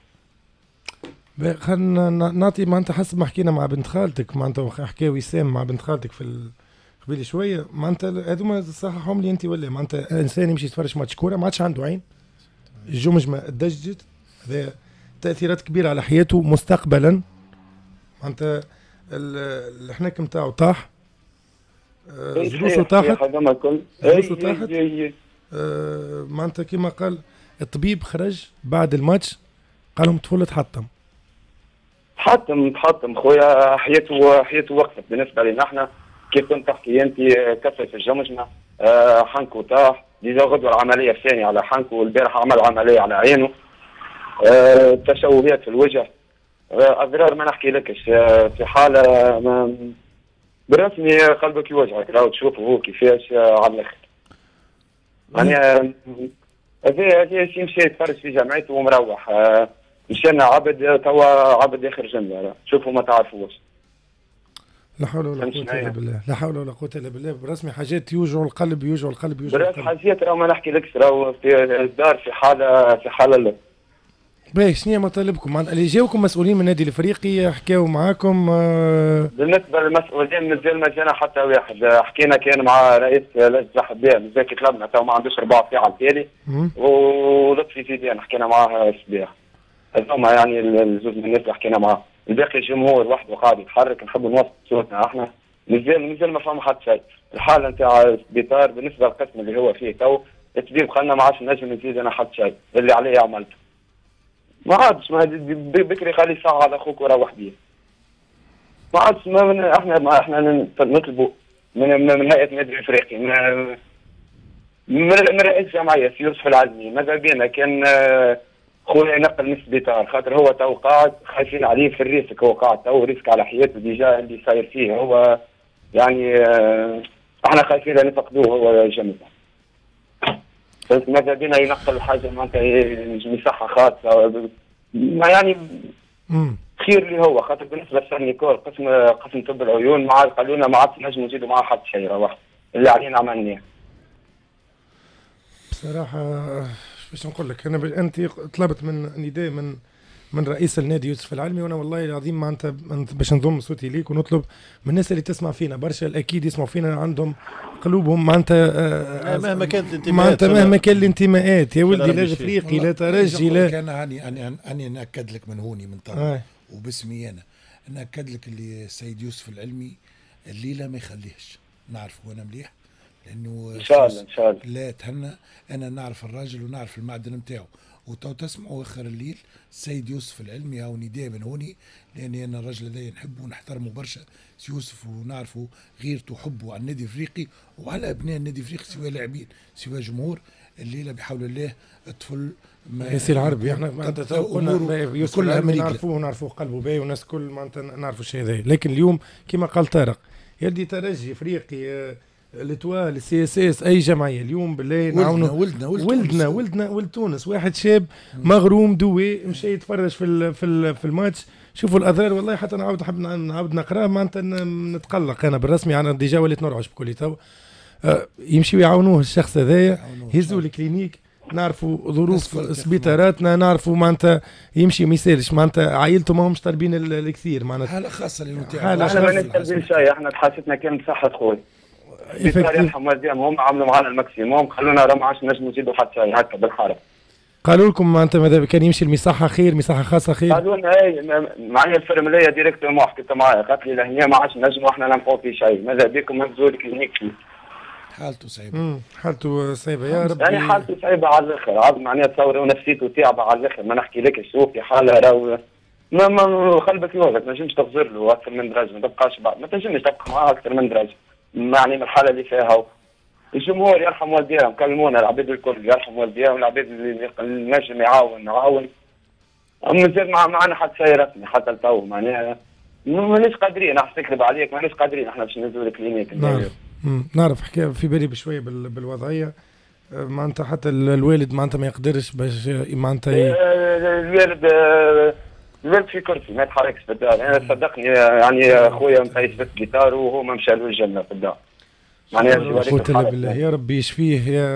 [SPEAKER 3] خلينا نعطي معناتها حسب ما حكينا مع بنت خالتك، معناتها حكى وسام مع بنت خالتك في قبل شويه، معناتها هذوما صححهم لي انت ولا معناتها انسان يمشي يتفرج ماتش كوره ما عادش عنده عين، الجمجمه دجت، هذا تاثيرات كبيره على حياته مستقبلا، معناتها الحنك نتاعو طاح، جلوسه طاحت جلوسه طاحت آه معناتها كما قال الطبيب خرج بعد الماتش قال لهم طفل تحطم
[SPEAKER 6] تحطم تحطم خويا، حياته حياته وقفت بالنسبه لنا احنا كيف كنت تحكي انت، كسر في الجمجمه، آه حنكو طاح، ديجا غدوه العمليه الثانيه على حنكو، البارح عمل عمليه على عينه، آه تشوهات في الوجه، آه اضرار ما نحكي لكش، آه في حاله ما بالرسمي قلبك يوجعك لو تشوفه هو كيفاش آه على الاخر. يعني هذا هذا شيء مشى يتفرج في جامعته ومروح، آه مشينا عبد توا عبد اخر جنة شوفوا ما تعرفوش.
[SPEAKER 3] لا حول ولا قوة الا بالله، لا حول ولا قوة الا بالله، برسمي حاجات يوجعوا القلب يوجعوا القلب يوجعوا القلب.
[SPEAKER 6] حاجات راهو ما نحكي لكش، راهو في الدار في حالة في حالة لا.
[SPEAKER 3] باهي شنو هي مطالبكم؟ اللي جاوكم مسؤولين من النادي الافريقي حكاو معاكم؟ آه
[SPEAKER 6] بالنسبة للمسؤولين مازال ما جانا حتى واحد، حكينا كان مع رئيس لجنة الحباء مازال طلبنا تو ما عندوش ربع ساعة التالي، ولطفي زيدان حكينا معاه الصباح. هذوما يعني الزوج من الناس اللي حكينا معاه، الباقي الجمهور وحده قاعد يتحرك، نحبوا نوصل صوتنا احنا، مازال مازال ما فهم حتى شيء. الحالة نتاع السبيطار بالنسبة للقسم اللي هو فيه تو الطبيب قالنا ما عادش نجم نزيد انا حتى شيء، اللي عليه عملته. ما عادش ما بكري خلي ساعة على اخوك وروح بيه. ما عادش ما من احنا ما احنا نطلبوا من من هيئة النادي الافريقي، من من رئيس الجمعية في يوسف العزمي، ماذا بينا كان خويا ينقل من السبيطار، خاطر هو تو قاعد خايفين عليه في الريسك، هو قاعد تو ريسك على حياته ديجا اللي صاير فيه هو، يعني اه احنا خايفين لا نفقدوه هو جميل. ماذا بينا ينقل حاجه معناتها مساحه خاصه، ما يعني خير لي هو، خاطر بالنسبه لسان نيكول قسم قسم طب العيون ما عاد قالوا لنا ما عادش نجموا نزيدوا معاه حتى شيء، روح اللي علينا عملناه.
[SPEAKER 3] بصراحه باش نقول لك انا ب... انت طلبت من نداء من من رئيس النادي يوسف العلمي، وانا والله العظيم معناتها باش نضم صوتي ليك ونطلب من الناس اللي تسمع فينا برشا الاكيد يسمعوا فينا عندهم قلوبهم معناتها
[SPEAKER 5] مهما كانت الانتماءات،
[SPEAKER 3] معناتها مهما كان الانتماءات يا ولدي، لا افريقي لا ترجي لا.
[SPEAKER 4] كان اني اني اني ناكد لك من هوني من طرف وباسمي انا ناكد لك اللي السيد يوسف العلمي الليله ما يخليهش نعرف وانا مليح، لانه
[SPEAKER 6] ان شاء الله ان شاء الله.
[SPEAKER 4] لا تهنى، انا نعرف الراجل ونعرف المعدن نتاعو، وتو تسمعوا اخر الليل السيد يوسف العلمي او نداء من هوني، لاني انا الراجل هذا نحبه ونحترمه برشا سي يوسف، ونعرفه غيرته وحبه على النادي الافريقي وعلى ابناء النادي الافريقي سواء لاعبين سواء جمهور. الليله بحول الله الطفل
[SPEAKER 3] ياسر العربي احنا معناتها قلنا يوسف كلها نعرفوه ونعرفوه قلبه باهي والناس كل معناتها نعرفوا الشيء هذا، لكن اليوم كما قال طارق يدي ترجي افريقي الاتوال السي اس اس اي جمعيه اليوم بالله نعاونوا
[SPEAKER 4] ولدنا ولدنا
[SPEAKER 3] ولدنا ولدنا ولد تونس، واحد شاب مغروم دوي مشى يتفرج في ال في ال في الماتش، شوفوا الاضرار والله حتى نعاود نحب نعاود نقراه معناتها نتقلق انا بالرسمي، انا ديجا وليت نرعش بكل تو أه يمشيوا يعاونوه الشخص هذايا، يهزوا الكلينيك، نعرفوا ظروف سبيطاراتنا، نعرفوا معناتها يمشي ما يسالش معناتها عائلته ما همش طالبين الكثير معناتها
[SPEAKER 4] حاله خاصه للمتابعه.
[SPEAKER 6] احنا ما نستلزم شيء، احنا حاستنا كان بصحه خويا. يرحم والديهم هم عملوا معنا الماكسيموم، خلونا راه ما عادش نجموا نزيدوا حتى شيء هكا بالحرف.
[SPEAKER 3] قالوا لكم معناتها ماذا كان يمشي المصحه خير، مصحه خاصه خير؟
[SPEAKER 6] قالوا لنا اي معايا الفرمليه ديريكتومون، حكيت معايا قالت لي لهنا ما عادش نجموا احنا ننفعوا في شيء، ماذا بيكم نبذوا الكلينيك فيه.
[SPEAKER 4] حالته صعيبه.
[SPEAKER 3] امم حالته صعيبه يا ربي.
[SPEAKER 6] يعني حالته صعيبه على الاخر، عاد معناها تصور ونفسيته تعبه على الاخر، ما نحكي لك شوفي حالها راهو ما ما خلبك يوقف، ما تنجمش تغزر له اكثر من درجه، ما تبقاش بعد، ما تنجمش تبقى معاه اكثر من درجه، يعني من الحاله اللي فيها. الجمهور يرحم والديهم، كلمونا العباد الكل يرحم والديهم، العباد اللي نجم يعاون نعاون. مازال معنا حتى شيء رسمي حتى لتو، معناها مانيش قادرين، نحس نكذب عليك مانيش قادرين احنا باش ننزلوا الكلينيك.
[SPEAKER 3] نعرف نعرف حكايه في بالي بشويه بالوضعيه معناتها حتى الوالد معناتها ما يقدرش باش معناتها
[SPEAKER 6] الوالد الوالد في كرسي ما يتحركش في الدار، انا صدقني يعني خويا مقيس في الجيتار وهو ما مشى له الجنه في الدار.
[SPEAKER 3] معناها قلت بالله يا ربي يشفيه يا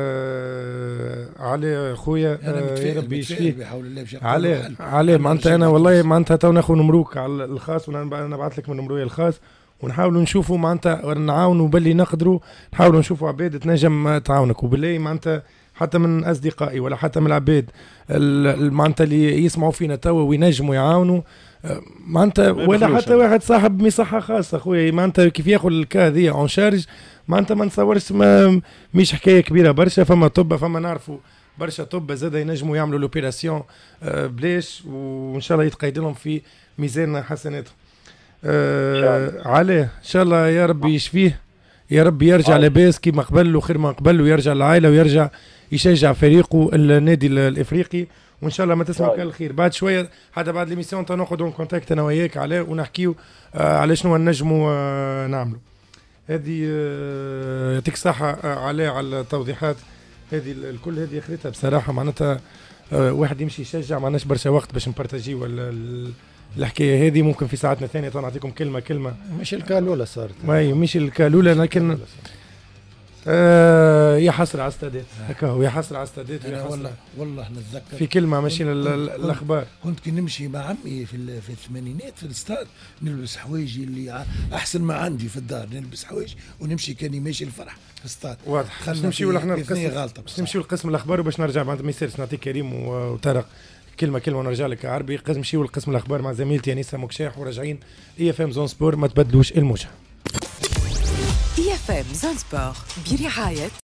[SPEAKER 3] علي خويا، يا ربي يشفيه علي علي معناتها انا والله معناتها تو ناخذ نمروك على الخاص وانا نبعث لك من نمروي الخاص ونحاولوا نشوفوا معناتها نعاونوا باللي نقدروا، نحاولوا نشوفوا عباد تنجم تعاونك، وبالله معناتها حتى من اصدقائي ولا حتى من العباد معناتها اللي يسمعوا فينا توا وينجموا يعاونوا معناتها، ولا حتى واحد صاحب مصحه خاصه خويا معناتها كيف ياخذ الكا هذيا اون شارج معناتها ما نتصورش ما مش حكايه كبيره برشا، فما طب فما نعرفوا برشا طب زاد ينجموا يعملوا لوبيراسيون بلاش، وان شاء الله يتقيد لهم في ميزان حسناتهم. آه عليه ان شاء الله يا ربي يشفيه، يا ربي يرجع لاباس كيما قبل وخير ما قبل، ويرجع للعائله ويرجع يشجع فريقه النادي الافريقي، وان شاء الله ما تسمع كل الخير. بعد شويه حتى بعد ليميسيون ناخذ كونتاكت انا وياك عليه ونحكيو آه على شنو نجموا آه نعملوا. هذه آه يعطيك الصحه آه عليه على التوضيحات هذه الكل، هذه اخرتها بصراحه معناتها آه واحد يمشي يشجع، ما عندناش برشا وقت باش نبارتاجيو الحكايه هذه، ممكن في ساعتنا الثانيه نعطيكم كلمه كلمه.
[SPEAKER 1] مش الكالوله صارت،
[SPEAKER 3] ما مش الكالوله لكن آه يا حسره على استادات هكا هو، يا حسره على استادات.
[SPEAKER 4] والله والله نتذكر
[SPEAKER 3] في كلمه ماشيين الاخبار،
[SPEAKER 4] كنت كي نمشي مع عمي في في الثمانينات في الاستاد نلبس حوايجي اللي احسن ما عندي في الدار، نلبس حوايج ونمشي كاني ماشي الفرح في الاستاد.
[SPEAKER 3] واضح. خلينا نمشيو احنا القسم، نمشيو لقسم الاخبار وباش نرجع بعد ما يصيرش نعطيك كريم وطارق كلمه كلمه ونرجع لك عربي. نمشيو لقسم الاخبار مع زميلتي انيسه مكشاح وراجعين. اي اف ام زون سبور، ما تبدلوش الموجه.
[SPEAKER 7] اي اف ام زون سبور برعايه